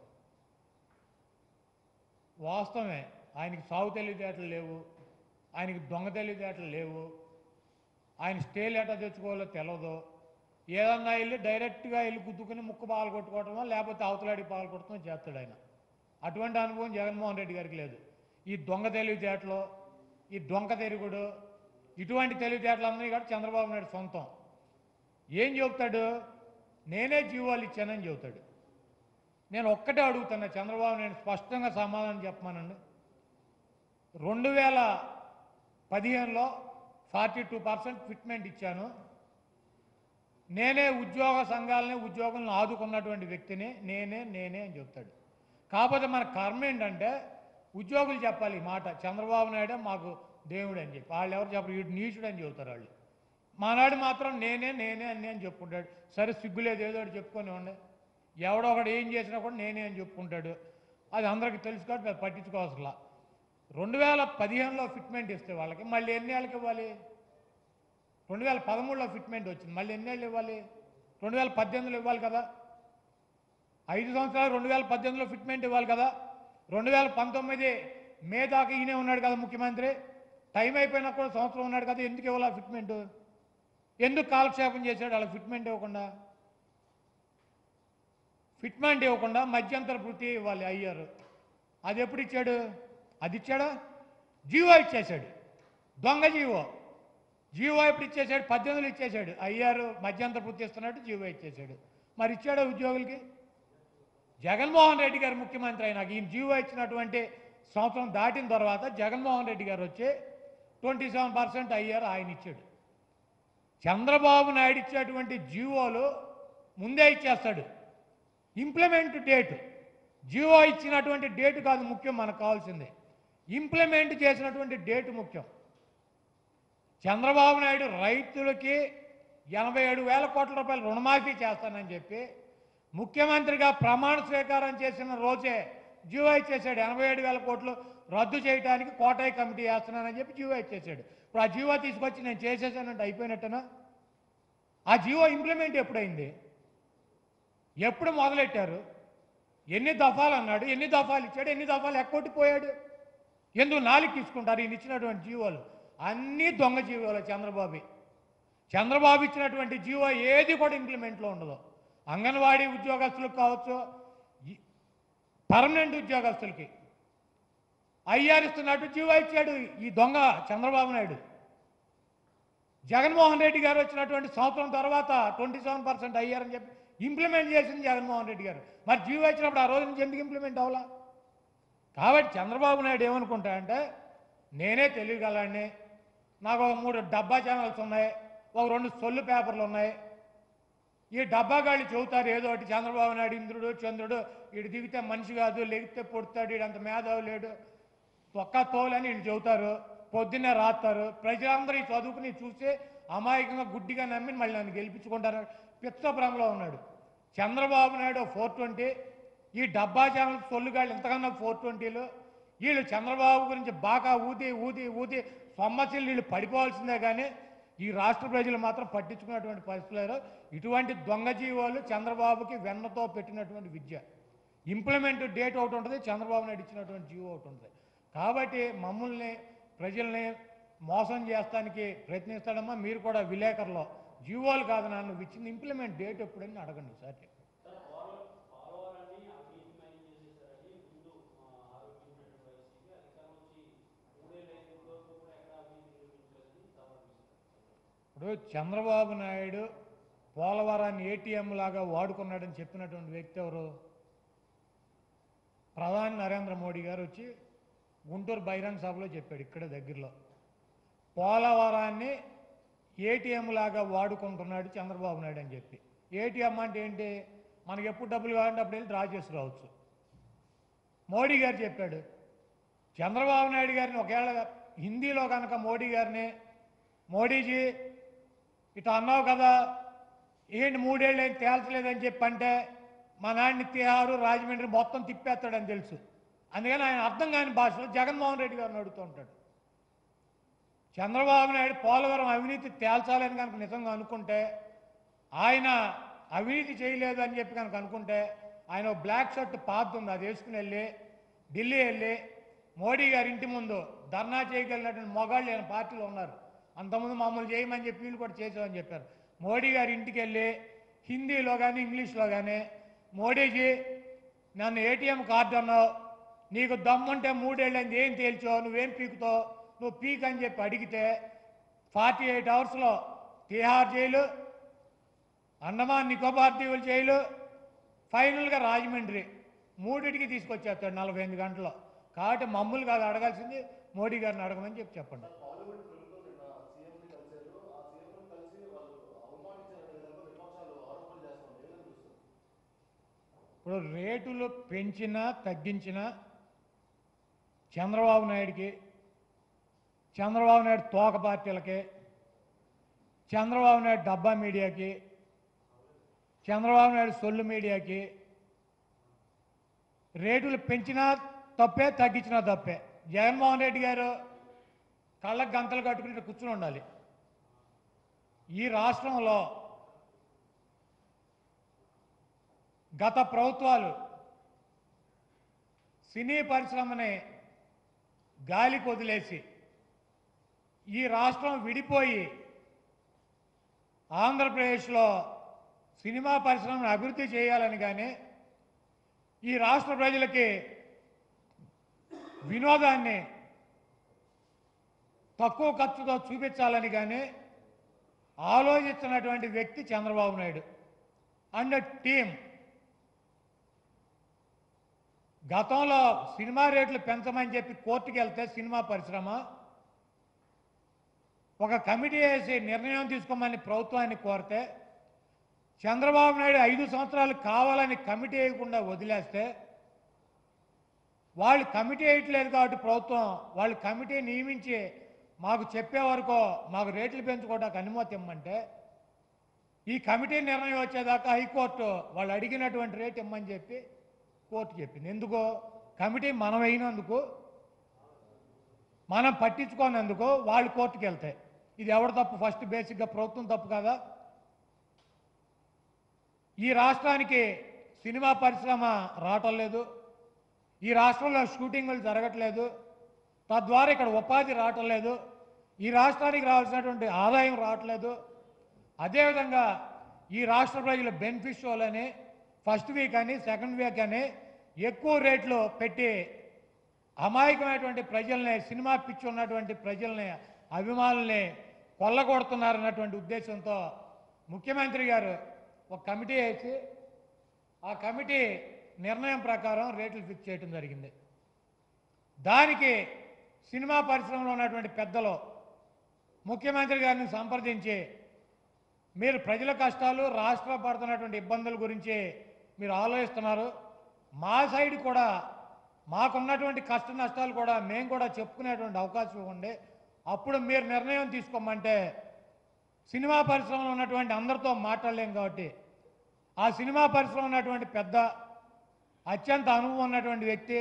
వాస్తవమే, ఆయనకి సాగు తెలివితేటలు లేవు, ఆయనకి దొంగ తెలివితేటలు లేవు, ఆయన స్టేలు ఎట్లా తెచ్చుకోవాలో తెలియదు. ఏదన్నా వెళ్ళి డైరెక్ట్గా వెళ్ళి గుద్దుకుని ముక్కు పాలు కొట్టుకోవటమో లేకపోతే అవతలాడి పాలు కొట్టడమో చేస్తాడు ఆయన. అటువంటి అనుభవం జగన్మోహన్ రెడ్డి గారికి లేదు. ఈ దొంగ తెలివితేటలు, ఈ దొంగ తిరుగుడు, ఇటువంటి తెలివితేటలందరినీ కూడా చంద్రబాబు నాయుడు సొంతం. ఏం చెబుతాడు? నేనే జీవాలు ఇచ్చానని చెబుతాడు. నేను ఒక్కటే అడుగుతున్నా చంద్రబాబు నాయుడు స్పష్టంగా సమాధానం చెప్పమానండి. రెండు వేల పదిహేనులో ఫార్టీ టూ పర్సెంట్ ఫిట్మెంట్ ఇచ్చాను, నేనే ఉద్యోగ సంఘాలని ఉద్యోగులను ఆదుకున్నటువంటి వ్యక్తిని, నేనే నేనే అని చెప్తాడు. కాకపోతే మన కర్మ ఏంటంటే ఉద్యోగులు చెప్పాలి ఈ మాట, చంద్రబాబు నాయుడే మాకు దేవుడు అని చెప్పి. వాళ్ళు ఎవరు చెప్పరు, వీడు నీచుడు అని చెబుతారు వాళ్ళు. మానాడు మాత్రం నేనే నేనే అని అని చెప్పుకుంటాడు. సరే సిగ్గులేదు, ఏదో ఒకటి చెప్పుకొని ఉండే, ఎవడో ఒకడు ఏం చేసినా కూడా నేనే అని చెప్పుకుంటాడు. అది అందరికీ తెలుసు కాబట్టి అది పట్టించుకోవాల్సలా. రెండు వేల పదిహేనులో ఫిట్మెంట్ ఇస్తే వాళ్ళకి మళ్ళీ ఎన్ని ఏళ్ళకి ఇవ్వాలి? రెండు వేల పదమూడులో ఫిట్మెంట్ వచ్చింది, మళ్ళీ ఎన్ని ఏళ్ళు ఇవ్వాలి? రెండు వేల పద్దెనిమిదిలో ఇవ్వాలి కదా. ఐదు సంవత్సరాలు రెండు వేల పద్దెనిమిదిలో ఫిట్మెంట్ ఇవ్వాలి కదా. రెండు వేల పంతొమ్మిది మే దాకా ఈయనే ఉన్నాడు కదా ముఖ్యమంత్రి, టైం అయిపోయినా కూడా సంవత్సరం ఉన్నాడు కదా, ఎందుకు ఇవ్వాలి ఫిట్మెంట్? ఎందుకు కాలక్షేపం చేశాడు అలా ఫిట్మెంట్ ఇవ్వకుండా? ఫిట్మెంట్ ఇవ్వకుండా మధ్యంతర వృత్తి ఇవ్వాలి అయ్యారు, అది ఎప్పుడు ఇచ్చాడు? అది ఇచ్చాడా? జీవో ఇచ్చేశాడు, దొంగ జీవో. జీవో ఎప్పుడు ఇచ్చేశాడు? పద్దెనిమిదిలో ఇచ్చేశాడు. అయ్యారు మధ్యంతర వృత్తి ఇస్తున్నట్టు జీవో ఇచ్చేశాడు. మరి ఇచ్చాడా ఉద్యోగులకి? జగన్మోహన్ రెడ్డి గారు ముఖ్యమంత్రి అయినాక ఈయన జీవో ఇచ్చినటువంటి సంవత్సరం దాటిన తర్వాత జగన్మోహన్ రెడ్డి గారు వచ్చి ట్వంటీ సెవెన్ పర్సెంట్ అయ్యారు, ఆయన ఇచ్చాడు. చంద్రబాబు నాయుడు ఇచ్చేటువంటి జీవోలు ముందే ఇచ్చేస్తాడు. ఇంప్లిమెంట్ డేట్, జీవో ఇచ్చినటువంటి డేటు కాదు ముఖ్యం, మనకు కావాల్సిందే ఇంప్లిమెంట్ చేసినటువంటి డేటు ముఖ్యం. చంద్రబాబు నాయుడు రైతులకి ఎనభై ఏడు వేల కోట్ల రూపాయలు రుణమాఫీ చేస్తానని చెప్పి ముఖ్యమంత్రిగా ప్రమాణ స్వీకారం చేసిన రోజే జీవో ఇచ్చేసాడు. ఎనభై ఏడు వేల కోట్లు రద్దు చేయడానికి కోటాయి కమిటీ వేస్తున్నానని చెప్పి జీవో ఇచ్చేసాడు. ఇప్పుడు ఆ జీవో తీసుకొచ్చి నేను చేసేసానంటే అయిపోయినట్టనా? ఆ జీవో ఇంప్లిమెంట్ ఎప్పుడైంది? ఎప్పుడు మొదలెట్టారు? ఎన్ని దఫాలు అన్నాడు, ఎన్ని దఫాలు ఇచ్చాడు, ఎన్ని దఫాలు ఎక్కొట్టిపోయాడు? ఎందుకు నాలుగు తీసుకుంటారు ఈయన ఇచ్చినటువంటి జీవోలు? అన్నీ దొంగ జీవోలు చంద్రబాబు. చంద్రబాబు ఇచ్చినటువంటి జీవో ఏది కూడా ఇంప్లిమెంట్లో ఉండదు. అంగన్వాడీ ఉద్యోగస్తులకు కావచ్చు, పర్మనెంట్ ఉద్యోగస్తులకి ఐఆర్ ఇస్తున్నట్టు జీవో ఇచ్చాడు ఈ దొంగ చంద్రబాబు నాయుడు. జగన్మోహన్ రెడ్డి గారు వచ్చినటువంటి సంవత్సరం తర్వాత ట్వంటీ సెవెన్ పర్సెంట్ అయ్యారని చెప్పి ఇంప్లిమెంట్ చేసింది జగన్మోహన్ రెడ్డి గారు. మరి జీవో వచ్చినప్పుడు ఆ రోజు నుంచి ఎందుకు ఇంప్లిమెంట్ అవ్వాలా? కాబట్టి చంద్రబాబు నాయుడు ఏమనుకుంటా అంటే, నేనే తెలియగలని, నాకు ఒక మూడు డబ్బా ఛానల్స్ ఉన్నాయి, ఒక రెండు సొల్లు పేపర్లు ఉన్నాయి, ఈ డబ్బాగాళ్ళు చెబుతారు ఏదో ఒకటి, చంద్రబాబు నాయుడు ఇంద్రుడు చంద్రుడు, వీడు దిగితే మనిషి కాదు, లెగితే పొడుతాడు, వీడంత మేధావు లేడు, ఒక్క తోలని వీళ్ళు చెబుతారు, పొద్దున్నే రాస్తారు. ప్రజలందరూ ఈ చదువుకుని చూసి అమాయకంగా గుడ్డిగా నమ్మి మళ్ళీ నన్ను గెలిపించుకుంటారు. పిచ్చభ్రమలో ఉన్నాడు చంద్రబాబు నాయుడు. ఫోర్ ట్వంటీ ఈ డబ్బా ఛానల్ సొల్లుగాళ్ళు ఇంతకన్నా ఫోర్ ట్వంటీలు వీళ్ళు చంద్రబాబు గురించి బాగా ఊది ఊది ఊది సొమ్మసిల్లు వీళ్ళు పడిపోవాల్సిందే, కానీ ఈ రాష్ట్ర ప్రజలు మాత్రం పట్టించుకున్నటువంటి పరిస్థితులు. ఇటువంటి దొంగ జీవోలు చంద్రబాబుకి వెన్నతో పెట్టినటువంటి విద్య. ఇంప్లిమెంట్ డేట్ ఒకటి ఉంటుంది, చంద్రబాబు నాయుడు ఇచ్చినటువంటి జీవో ఒకటి ఉంటుంది. కాబట్టి మమ్మల్ని ప్రజల్ని మోసం చేస్తానికి ప్రయత్నిస్తాడమ్మా. మీరు కూడా విలేకరులో జీవోలు కాదు నన్ను ఇచ్చింది ఇంప్లిమెంట్ డేట్ ఎప్పుడని అడగండి సార్. ఇప్పుడు చంద్రబాబు నాయుడు పోలవరాన్ని ఏటీఎం లాగా వాడుకున్నాడని చెప్పినటువంటి వ్యక్తి ఎవరు? ప్రధాని నరేంద్ర మోడీ గారు వచ్చి గుంటూరు బహిరంగ సభలో చెప్పాడు, ఇక్కడ దగ్గరలో. పోలవరాన్ని ఏటీఎం లాగా వాడుకుంటున్నాడు చంద్రబాబు నాయుడు అని చెప్పి. ఏటీఎం అంటే ఏంటి? మనకి ఎప్పుడు డబ్బులు కావాలంటే అప్పుడు వెళ్ళి డ్రా చేసి రావచ్చు. మోడీ గారు చెప్పాడు. చంద్రబాబు నాయుడు గారిని ఒకవేళ హిందీలో కనుక మోడీ గారిని, మోడీజీ ఇట్లా అన్నావు కదా, ఏంటి మూడేళ్ళు ఏం తేల్చలేదని చెప్పి అంటే మా నాయన్ని తిహారు రాజమండ్రి మొత్తం తిప్పేస్తాడని తెలుసు. అందుకని ఆయన అర్థం కాని భాషలో జగన్మోహన్ రెడ్డి గారిని అడుగుతూ ఉంటాడు. చంద్రబాబు నాయుడు పోలవరం అవినీతి తేల్చాలని కనుక నిజంగా అనుకుంటే, ఆయన అవినీతి చేయలేదు అని చెప్పి కనుక అనుకుంటే, ఆయన బ్లాక్ షర్ట్ పాత్ ఉంది, అది వేసుకుని వెళ్ళి ఢిల్లీ వెళ్ళి మోడీ గారి ఇంటి ముందు ధర్నా చేయగలిగినటువంటి మొగాళ్ళు ఆయన పార్టీలో ఉన్నారు. అంతకుముందు మమ్మల్ని చేయమని చెప్పి వీళ్ళు కూడా చేసామని చెప్పారు. మోడీ గారి ఇంటికి వెళ్ళి హిందీలో కానీ ఇంగ్లీష్లో కానీ, మోడీజీ నన్ను ఏటీఎం కార్డు అన్నావు, నీకు దమ్ముంటే మూడేళ్ళని ఏం తేల్చావు, నువ్వేం పీకుతావు, నువ్వు పీక్ అని చెప్పి అడిగితే ఫార్టీ ఎయిట్ అవర్స్లో తిహార్ జైలు, అండమాన్ నికోబార్ దీవుల జైలు, ఫైనల్గా రాజమండ్రి మూడింటికి తీసుకొచ్చేస్తాడు నలభై ఎనిమిది గంటల్లో. కాబట్టి మమ్మల్ని కాదు అడగాల్సింది, మోడీ గారిని అడగమని చెప్పి చెప్పండి. ఇప్పుడు రేటులు పెంచినా తగ్గించినా చంద్రబాబు నాయుడికి, చంద్రబాబు నాయుడు తోక పార్టీలకి, చంద్రబాబు నాయుడు డబ్బా మీడియాకి, చంద్రబాబు నాయుడు సొల్లు మీడియాకి రేటులు పెంచినా తప్పే, తగ్గించినా తప్పే. జగన్మోహన్ రెడ్డి గారు కళ్ళకు గంతలు కట్టుకుని కూర్చుని ఉండాలి. ఈ రాష్ట్రంలో గత ప్రభుత్వాలు సినీ పరిశ్రమని గాలికి వదిలేసి ఈ రాష్ట్రం విడిపోయి ఆంధ్రప్రదేశ్లో సినిమా పరిశ్రమను అభివృద్ధి చేయాలని కానీ, ఈ రాష్ట్ర ప్రజలకి వినోదాన్ని తక్కువ ఖర్చుతో చూపించాలని కానీ ఆలోచిస్తున్నటువంటి వ్యక్తి చంద్రబాబు నాయుడు అండ్ టీం. గతంలో సినిమా రేట్లు పెంచమని చెప్పి కోర్టుకు వెళ్తే సినిమా పరిశ్రమ ఒక కమిటీ వేసి నిర్ణయం తీసుకోమని ప్రభుత్వాన్ని కోరితే, చంద్రబాబు నాయుడు ఐదు సంవత్సరాలు కావాలని కమిటీ వేయకుండా వదిలేస్తే, వాళ్ళు కమిటీ వేయట్లేదు కాబట్టి ప్రభుత్వం వాళ్ళు కమిటీ నియమించి మాకు చెప్పే వరకు మాకు రేట్లు పెంచుకోవడానికి అనుమతి ఇమ్మంటే, ఈ కమిటీ నిర్ణయం వచ్చేదాకా హైకోర్టు వాళ్ళు అడిగినటువంటి రేట్ ఇమ్మని చెప్పి కోర్టు చెప్పింది. ఎందుకో? కమిటీ మనం అయినందుకు, మనం పట్టించుకోనందుకు వాళ్ళు కోర్టుకు వెళ్తాయి. ఇది ఎవరు తప్పు? ఫస్ట్ బేసిక్గా ప్రభుత్వం తప్పు కదా. ఈ రాష్ట్రానికి సినిమా పరిశ్రమ రావటం లేదు, ఈ రాష్ట్రంలో షూటింగులు జరగట్లేదు, తద్వారా ఇక్కడ ఉపాధి రావటం లేదు, ఈ రాష్ట్రానికి రావాల్సినటువంటి ఆదాయం రావట్లేదు. అదేవిధంగా ఈ రాష్ట్ర ప్రజలు బెనిఫిషియర్లని ఫస్ట్ వీక్ అని సెకండ్ వీక్ అని ఎక్కువ రేట్లు పెట్టి అమాయకమైనటువంటి ప్రజల్ని, సినిమా పిచ్చి ఉన్నటువంటి ప్రజల్ని, అభిమానుల్ని కొల్లగొడుతున్నారన్నటువంటి ఉద్దేశంతో ముఖ్యమంత్రి గారు ఒక కమిటీ వేసి ఆ కమిటీ నిర్ణయం ప్రకారం రేట్లు ఫిక్స్ చేయడం జరిగింది. దానికి సినిమా పరిశ్రమలో ఉన్నటువంటి పెద్దలు ముఖ్యమంత్రి గారిని సంప్రదించి మీరు ప్రజల కష్టాలు రాష్ట్ర పడుతున్నటువంటి ఇబ్బందుల గురించి మీరు ఆలోచిస్తున్నారు, మా సైడ్ కూడా మాకున్నటువంటి కష్ట నష్టాలు కూడా మేము కూడా చెప్పుకునేటువంటి అవకాశం ఇవ్వండి, అప్పుడు మీరు నిర్ణయం తీసుకోమంటే సినిమా పరిశ్రమలో ఉన్నటువంటి అందరితో మాట్లాడలేం కాబట్టి ఆ సినిమా పరిశ్రమ ఉన్నటువంటి పెద్ద అత్యంత అనుభవం ఉన్నటువంటి వ్యక్తి,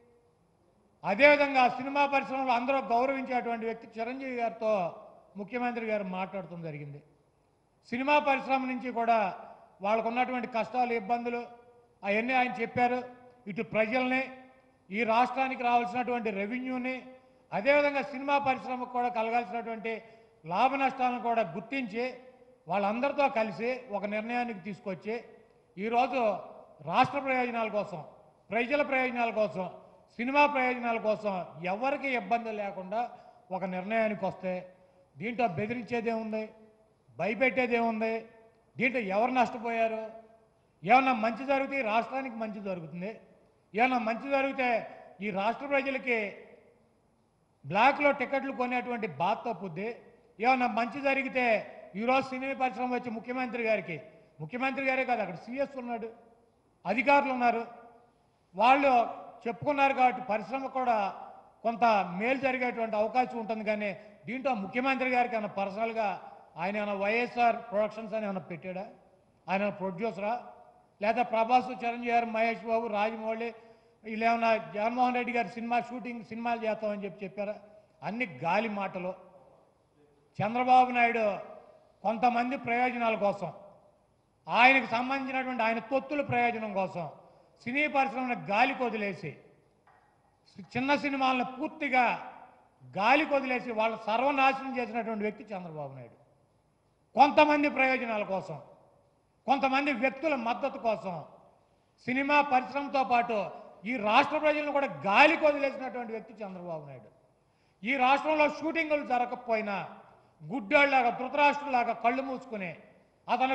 అదేవిధంగా సినిమా పరిశ్రమలో అందరూ గౌరవించేటువంటి వ్యక్తి చిరంజీవి గారితో ముఖ్యమంత్రి గారు మాట్లాడటం జరిగింది. సినిమా పరిశ్రమ నుంచి కూడా వాళ్ళకు ఉన్నటువంటి కష్టాలు ఇబ్బందులు అవన్నీ ఆయన చెప్పారు. ఇటు ప్రజల్ని, ఈ రాష్ట్రానికి రావాల్సినటువంటి రెవెన్యూని, అదేవిధంగా సినిమా పరిశ్రమకు కూడా కలగాల్సినటువంటి లాభ నష్టాలను కూడా గుర్తించి వాళ్ళందరితో కలిసి ఒక నిర్ణయానికి తీసుకొచ్చి ఈరోజు రాష్ట్ర ప్రయోజనాల కోసం, ప్రజల ప్రయోజనాల కోసం, సినిమా ప్రయోజనాల కోసం ఎవరికి ఇబ్బంది లేకుండా ఒక నిర్ణయానికి వస్తే దీంట్లో బెదిరించేదేముంది, భయపెట్టేదేముంది, దీంట్లో ఎవరు నష్టపోయారు? ఏమన్నా మంచి జరిగితే ఈ రాష్ట్రానికి మంచి జరుగుతుంది, ఏమన్నా మంచి జరిగితే ఈ రాష్ట్ర ప్రజలకి బ్లాక్లో టికెట్లు కొనేటువంటి బాధ తప్పుద్ది, ఏమన్నా మంచి జరిగితే ఈరోజు సినిమా పరిశ్రమ వచ్చి ముఖ్యమంత్రి గారికి, ముఖ్యమంత్రి గారే కాదు అక్కడ సీఎస్ ఉన్నాడు, అధికారులు ఉన్నారు, వాళ్ళు చెప్పుకున్నారు కాబట్టి పరిశ్రమ కూడా కొంత మేలు జరిగేటువంటి అవకాశం ఉంటుంది. కానీ దీంట్లో ముఖ్యమంత్రి గారికి ఏమైనా పర్సనల్గా ఆయన ఏమైనా వైఎస్ఆర్ ప్రొడక్షన్స్ అని ఏమైనా పెట్టాడా? ఆయన ప్రొడ్యూసరా? లేదా ప్రభాస్, చిరంజీవి గారు, మహేష్ బాబు, రాజమౌళి వీళ్ళు ఏమన్నా జగన్మోహన్ రెడ్డి గారు సినిమా షూటింగ్ సినిమాలు చేస్తామని చెప్పి చెప్పారా? అన్ని గాలి మాటలు. చంద్రబాబు నాయుడు కొంతమంది ప్రయోజనాల కోసం, ఆయనకు సంబంధించినటువంటి ఆయన తొత్తుల ప్రయోజనం కోసం సినీ పరిశ్రమను గాలి కొదిలేసి, చిన్న సినిమాలను పూర్తిగా గాలి కొదిలేసి వాళ్ళు సర్వనాశనం చేసినటువంటి వ్యక్తి చంద్రబాబు నాయుడు. కొంతమంది ప్రయోజనాల కోసం, కొంతమంది వ్యక్తుల మద్దతు కోసం సినిమా పరిశ్రమతో పాటు ఈ రాష్ట్ర ప్రజలను కూడా గాలి కొదిలేసినటువంటి వ్యక్తి చంద్రబాబు నాయుడు. ఈ రాష్ట్రంలో షూటింగులు జరగకపోయినా గుడ్డోళ్ళలాగా, ధృతరాష్ట్రులాగా కళ్ళు మూసుకుని అతను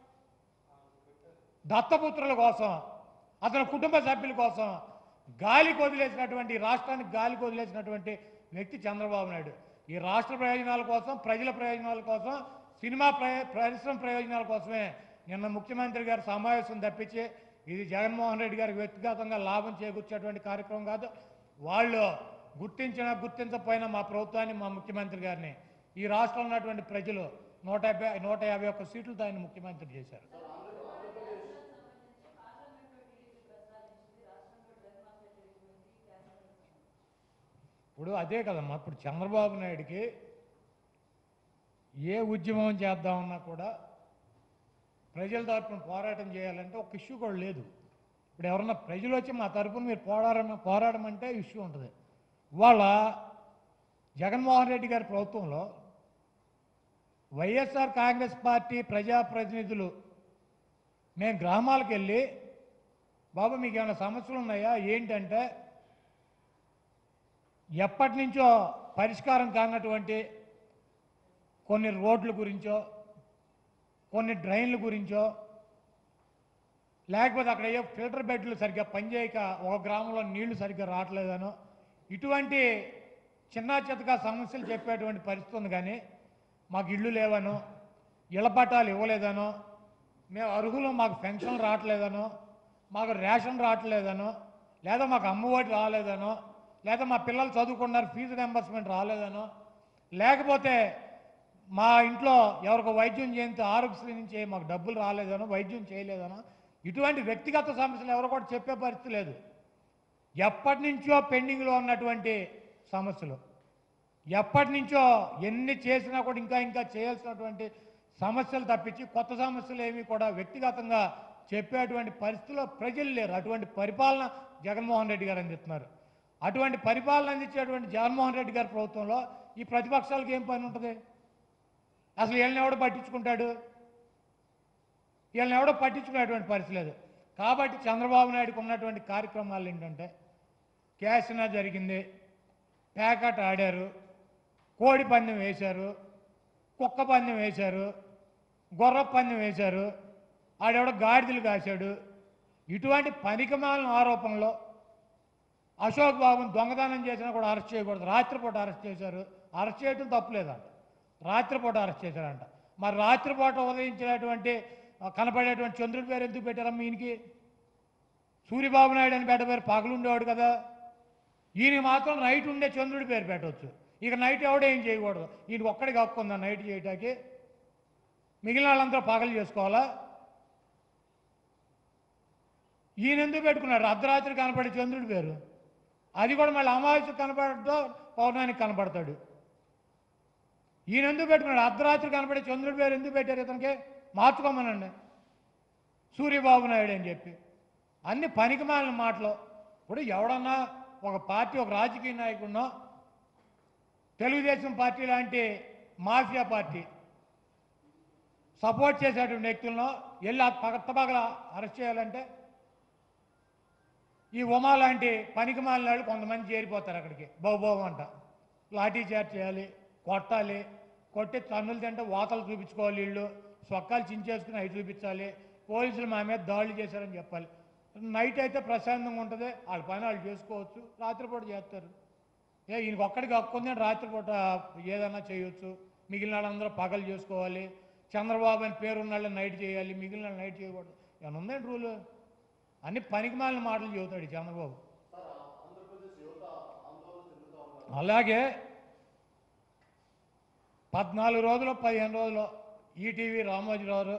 దత్తపుత్రుల కోసం, అతని కుటుంబ సభ్యుల కోసం గాలి కొదిలేసినటువంటి, రాష్ట్రానికి గాలి కొదిలేసినటువంటి వ్యక్తి చంద్రబాబు నాయుడు. ఈ రాష్ట్ర ప్రయోజనాల కోసం, ప్రజల ప్రయోజనాల కోసం, సినిమా పరిశ్రమ ప్రయోజనాల కోసమే నిన్న ముఖ్యమంత్రి గారు సమావేశం తప్పించి ఇది జగన్మోహన్ రెడ్డి గారికి వ్యక్తిగతంగా లాభం చేకూర్చేటువంటి కార్యక్రమం కాదు. వాళ్ళు గుర్తించినా గుర్తించకపోయినా మా ప్రభుత్వాన్ని, మా ముఖ్యమంత్రి గారిని ఈ రాష్ట్రంలో ఉన్నటువంటి ప్రజలు నూట యాభై నూట యాభై ఒక్క సీట్లతో ఆయన ముఖ్యమంత్రి చేశారు. ఇప్పుడు అదే కదమ్మా, ఇప్పుడు చంద్రబాబు నాయుడికి ఏ ఉద్యమం చేద్దామన్నా కూడా ప్రజల తరపున పోరాటం చేయాలంటే ఒక ఇష్యూ కూడా లేదు. ఇప్పుడు ఎవరన్నా ప్రజలు వచ్చి మా తరపున మీరు పోరాడమ పోరాడమంటే ఇష్యూ ఉంటుంది. ఇవాళ జగన్మోహన్ రెడ్డి గారి ప్రభుత్వంలో వైఎస్ఆర్ కాంగ్రెస్ పార్టీ ప్రజాప్రతినిధులు మేము గ్రామాలకు వెళ్ళి బాబు మీకు ఏమైనా సమస్యలు ఉన్నాయా ఏంటంటే ఎప్పటి నుంచో పరిష్కారం కానటువంటి కొన్ని రోడ్ల గురించో, కొన్ని డ్రైన్ల గురించో, లేకపోతే అక్కడ ఏ ఫిల్టర్ బెడ్లు సరిగ్గా పనిచేయక ఒక గ్రామంలో నీళ్లు సరిగ్గా రావట్లేదనో ఇటువంటి చిన్న చితకా సమస్యలు చెప్పేటువంటి పరిస్థితి ఉంది. కానీ మాకు ఇళ్ళు లేవనో, ఇళ్ల పట్టాలు ఇవ్వలేదనో, మేము అర్హులు మాకు పెన్షన్ రావట్లేదనో, మాకు రేషన్ రావట్లేదనో, లేదా మాకు అమ్మఒడి రాలేదనో, లేదా మా పిల్లలు చదువుకున్నారు ఫీజు రియంబర్స్మెంట్ రాలేదనో, లేకపోతే మా ఇంట్లో ఎవరికి వైద్యం చేయించి ఆరోగ్యశ్రీ నుంచి మాకు డబ్బులు రాలేదనో, వైద్యం చేయలేదనో, ఇటువంటి వ్యక్తిగత సమస్యలు ఎవరు కూడా చెప్పే పరిస్థితి లేదు. ఎప్పటి నుంచో పెండింగ్లో ఉన్నటువంటి సమస్యలు, ఎప్పటి నుంచో ఎన్ని చేసినా కూడా ఇంకా ఇంకా చేయాల్సినటువంటి సమస్యలు తప్పించి కొత్త సమస్యలు ఏమీ కూడా వ్యక్తిగతంగా చెప్పేటువంటి పరిస్థితిలో ప్రజలు లేరు. అటువంటి పరిపాలన జగన్మోహన్ రెడ్డి గారు అందిస్తున్నారు. అటువంటి పరిపాలన అందించేటువంటి జగన్మోహన్ రెడ్డి గారి ప్రభుత్వంలో ఈ ప్రతిపక్షాలకు ఏం పని ఉంటుంది? అసలు వీళ్ళని ఎవడో పట్టించుకుంటాడు? వీళ్ళని ఎవడో పట్టించుకునేటువంటి పరిస్థితి లేదు. కాబట్టి చంద్రబాబు నాయుడుకు ఉన్నటువంటి కార్యక్రమాలు ఏంటంటే క్యాసినా జరిగింది, ప్యాకెట్ ఆడారు, కోడి పందెం వేశారు, కుక్క పందెం వేశారు, గొర్ర పందెం వేశారు, ఆడెవడో గాడిదలు కాశాడు. ఇటువంటి పనికిమాలిన ఆరోపణలో అశోక్ బాబుని దొంగతనం చేసినా కూడా అరెస్ట్ చేయకూడదు. రాత్రిపూట అరెస్ట్ చేశారు. అరెస్ట్ చేయడం తప్పులేదంట, రాత్రిపూట అరెస్ట్ చేశారంట. మరి రాత్రిపూట ఉదయించినటువంటి కనపడేటువంటి చంద్రుడి పేరు ఎందుకు పెట్టారమ్మ ఈయనకి? సూర్యబాబు నాయుడు అని పెట్ట పేరు పగలుండేవాడు కదా, ఈయన మాత్రం నైట్ ఉండే చంద్రుడి పేరు పెట్టవచ్చు. ఇక నైట్ ఎవడో ఏం చేయకూడదు, ఈయన ఒక్కడికి హక్కు ఉందా నైట్ చేయటానికి? మిగిలిన వాళ్ళంతా పగలు చేసుకోవాలా? ఈయన ఎందుకు పెట్టుకున్నాడు అర్ధరాత్రి కనపడే చంద్రుడి పేరు? అది కూడా మళ్ళీ అమావాస్య కనపడటో పౌర్ణానికి కనపడతాడు. ఈయన ఎందుకు పెట్టుకున్నాడు అర్ధరాత్రి కనపడే చంద్రుడి పేరు? ఎందుకు పెట్టారు ఇతనికి? మార్చుకోమనండి సూర్యబాబు నాయుడు అని చెప్పి. అన్ని పనికిమాలిన మాటలు. ఇప్పుడు ఎవడన్నా ఒక పార్టీ, ఒక రాజకీయ నాయకుడినో తెలుగుదేశం పార్టీ లాంటి మాఫియా పార్టీ సపోర్ట్ చేసేటువంటి వ్యక్తులను వెళ్ళి పగల అరెస్ట్ చేయాలంటే ఈ ఉమా లాంటి పనికిమాలిన వాళ్ళు కొంతమంది చేరిపోతారు అక్కడికి. బహుబోవం అంట లాఠీ చార్జ్ చేయాలి, కొట్టాలి, కొట్టి తన్నులు తింటే వాతలు చూపించుకోవాలి, వీళ్ళు సొక్కాలు చించేసుకుని అవి చూపించాలి, పోలీసులు మా మీద దాడులు చేశారని చెప్పాలి. నైట్ అయితే ప్రశాంతంగా ఉంటుంది, వాళ్ళ పని వాళ్ళు చేసుకోవచ్చు, రాత్రిపూట చేస్తారు. ఏ ఈయనకి ఒక్కడికి హక్కు ఉంది, రాత్రిపూట ఏదైనా చేయొచ్చు, మిగిలిన వాళ్ళందరూ పగలు చేసుకోవాలి. చంద్రబాబు అని పేరున్న వాళ్ళు నైట్ చేయాలి, మిగిలిన వాళ్ళు నైట్ చేయకూడదు. ఏమన్నా ఉందండి రూలు? అన్ని పనికిమాలిన మాటలు చెబుతాడు చంద్రబాబు. అలాగే పద్నాలుగు రోజులు పదిహేను రోజులు ఈటీవీ రామోజీరావు,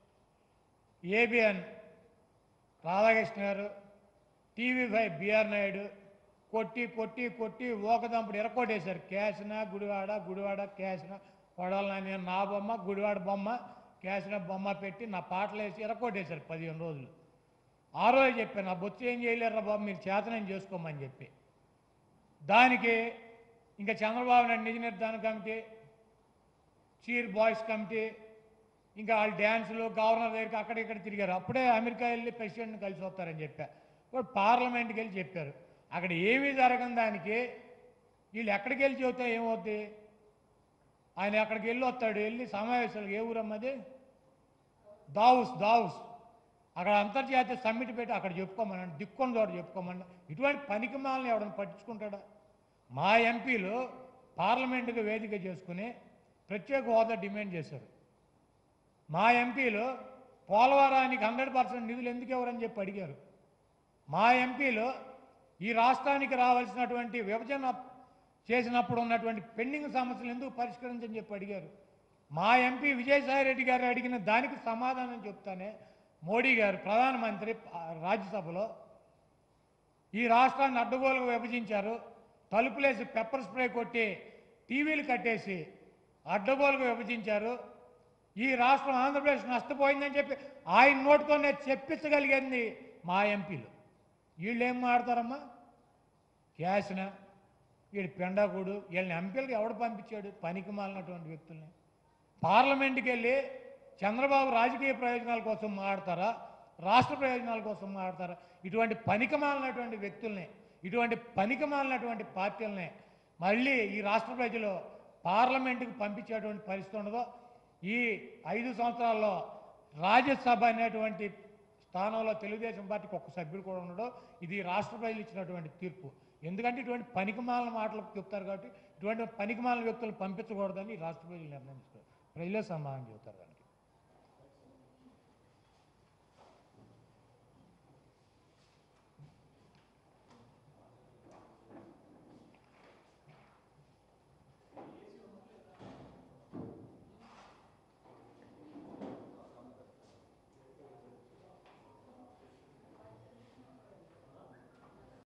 ఏబిఎన్ రాధాకృష్ణ గారు, టీవీ ఫైవ్ బిఆర్ నాయుడు కొట్టి కొట్టి కొట్టి ఓకదంపుడు ఎరకొట్టేశారు. క్యాసిన గుడివాడ, గుడివాడ క్యాసిన కొడాలని నా బొమ్మ, గుడివాడ బొమ్మ, క్యాసిన బొమ్మ పెట్టి నా పాటలు వేసి ఎరకొట్టేశారు పదిహేను రోజులు. ఆ రోజు చెప్పాను, నా బొచ్చు ఏం చేయలేరు బాబు, మీరు చేతనం చేసుకోమని చెప్పి. దానికి ఇంకా చంద్రబాబు నాయుడు నిజ నిర్ధారణ కమిటీ, చీర్ బాయ్స్ కమిటీ, ఇంకా వాళ్ళు డ్యాన్సులు గవర్నర్ దగ్గరికి అక్కడ ఇక్కడ తిరిగారు. అప్పుడే అమెరికా వెళ్ళి ప్రెసిడెంట్ని కలిసి వస్తారని చెప్పా. ఇప్పుడు పార్లమెంట్కి వెళ్ళి చెప్పారు. అక్కడ ఏమీ జరగని దానికి వీళ్ళు ఎక్కడికి వెళ్ళి చెబుతా ఏమవుద్ది? ఆయన అక్కడికి వెళ్ళి వస్తాడు, వెళ్ళి సమావేశాలు, ఏ ఊరమ్మది? దావుస్ దావుస్ అక్కడ అంతర్జాతీయ సమ్మిట్ పెట్టి అక్కడ చెప్పుకోమన్నాడు, దిక్కొని చోట చెప్పుకోమన్నా. ఇటువంటి పనికిమాలని ఎవడన్నా పట్టించుకుంటాడా? మా ఎంపీలు పార్లమెంటుకు వేదిక చేసుకుని ప్రత్యేక హోదా డిమాండ్ చేశారు. మా ఎంపీలు పోలవరానికి హండ్రెడ్ పర్సెంట్ నిధులు ఎందుకు ఎవరని చెప్పి అడిగారు. మా ఎంపీలు ఈ రాష్ట్రానికి రావాల్సినటువంటి విభజన చేసినప్పుడు ఉన్నటువంటి పెండింగ్ సమస్యలు ఎందుకు పరిష్కరించని చెప్పి అడిగారు. మా ఎంపీ విజయసాయి రెడ్డి గారు అడిగిన దానికి సమాధానం చెప్తానే మోడీ గారు ప్రధానమంత్రి రాజ్యసభలో ఈ రాష్ట్రాన్ని అడ్డగోలుగా విభజించారు, తలుపులేసి పెప్పర్ స్ప్రే కొట్టి టీవీలు కట్టేసి అడ్డగోలుగా విభజించారు, ఈ రాష్ట్రం ఆంధ్రప్రదేశ్ నష్టపోయిందని చెప్పి ఆయన నోటితోనే చెప్పించగలిగింది మా ఎంపీలు. వీళ్ళు ఏం మాడతారమ్మా? క్యాసిన వీడు పెండాకుడు, వీళ్ళని ఎంపీలకు ఎవడు పంపించాడు? పనికి మాలినటువంటి వ్యక్తుల్ని. పార్లమెంట్కి వెళ్ళి చంద్రబాబు రాజకీయ ప్రయోజనాల కోసం మాడతారా, రాష్ట్ర ప్రయోజనాల కోసం మాడతారా? ఇటువంటి పనికి మాలినటువంటి వ్యక్తుల్ని, ఇటువంటి పనికి మాలినటువంటి పార్టీలని మళ్ళీ ఈ రాష్ట్ర ప్రజలు పార్లమెంటుకు పంపించేటువంటి పరిస్థితి ఉండదు. ఈ ఐదు సంవత్సరాల్లో రాజ్యసభ అనేటువంటి స్థానంలో తెలుగుదేశం పార్టీకి ఒక్క సభ్యుడు కూడా ఉండడు. ఇది రాష్ట్ర ప్రజలు ఇచ్చినటువంటి తీర్పు. ఎందుకంటే ఇటువంటి పనికిమాలిన మాటలు చెప్తారు కాబట్టి ఇటువంటి పనికిమాలిన వ్యక్తులు పంపించకూడదని రాష్ట్ర ప్రజలు నిర్ణయించుతారు. ప్రజలే సమాధానం చెబుతారు.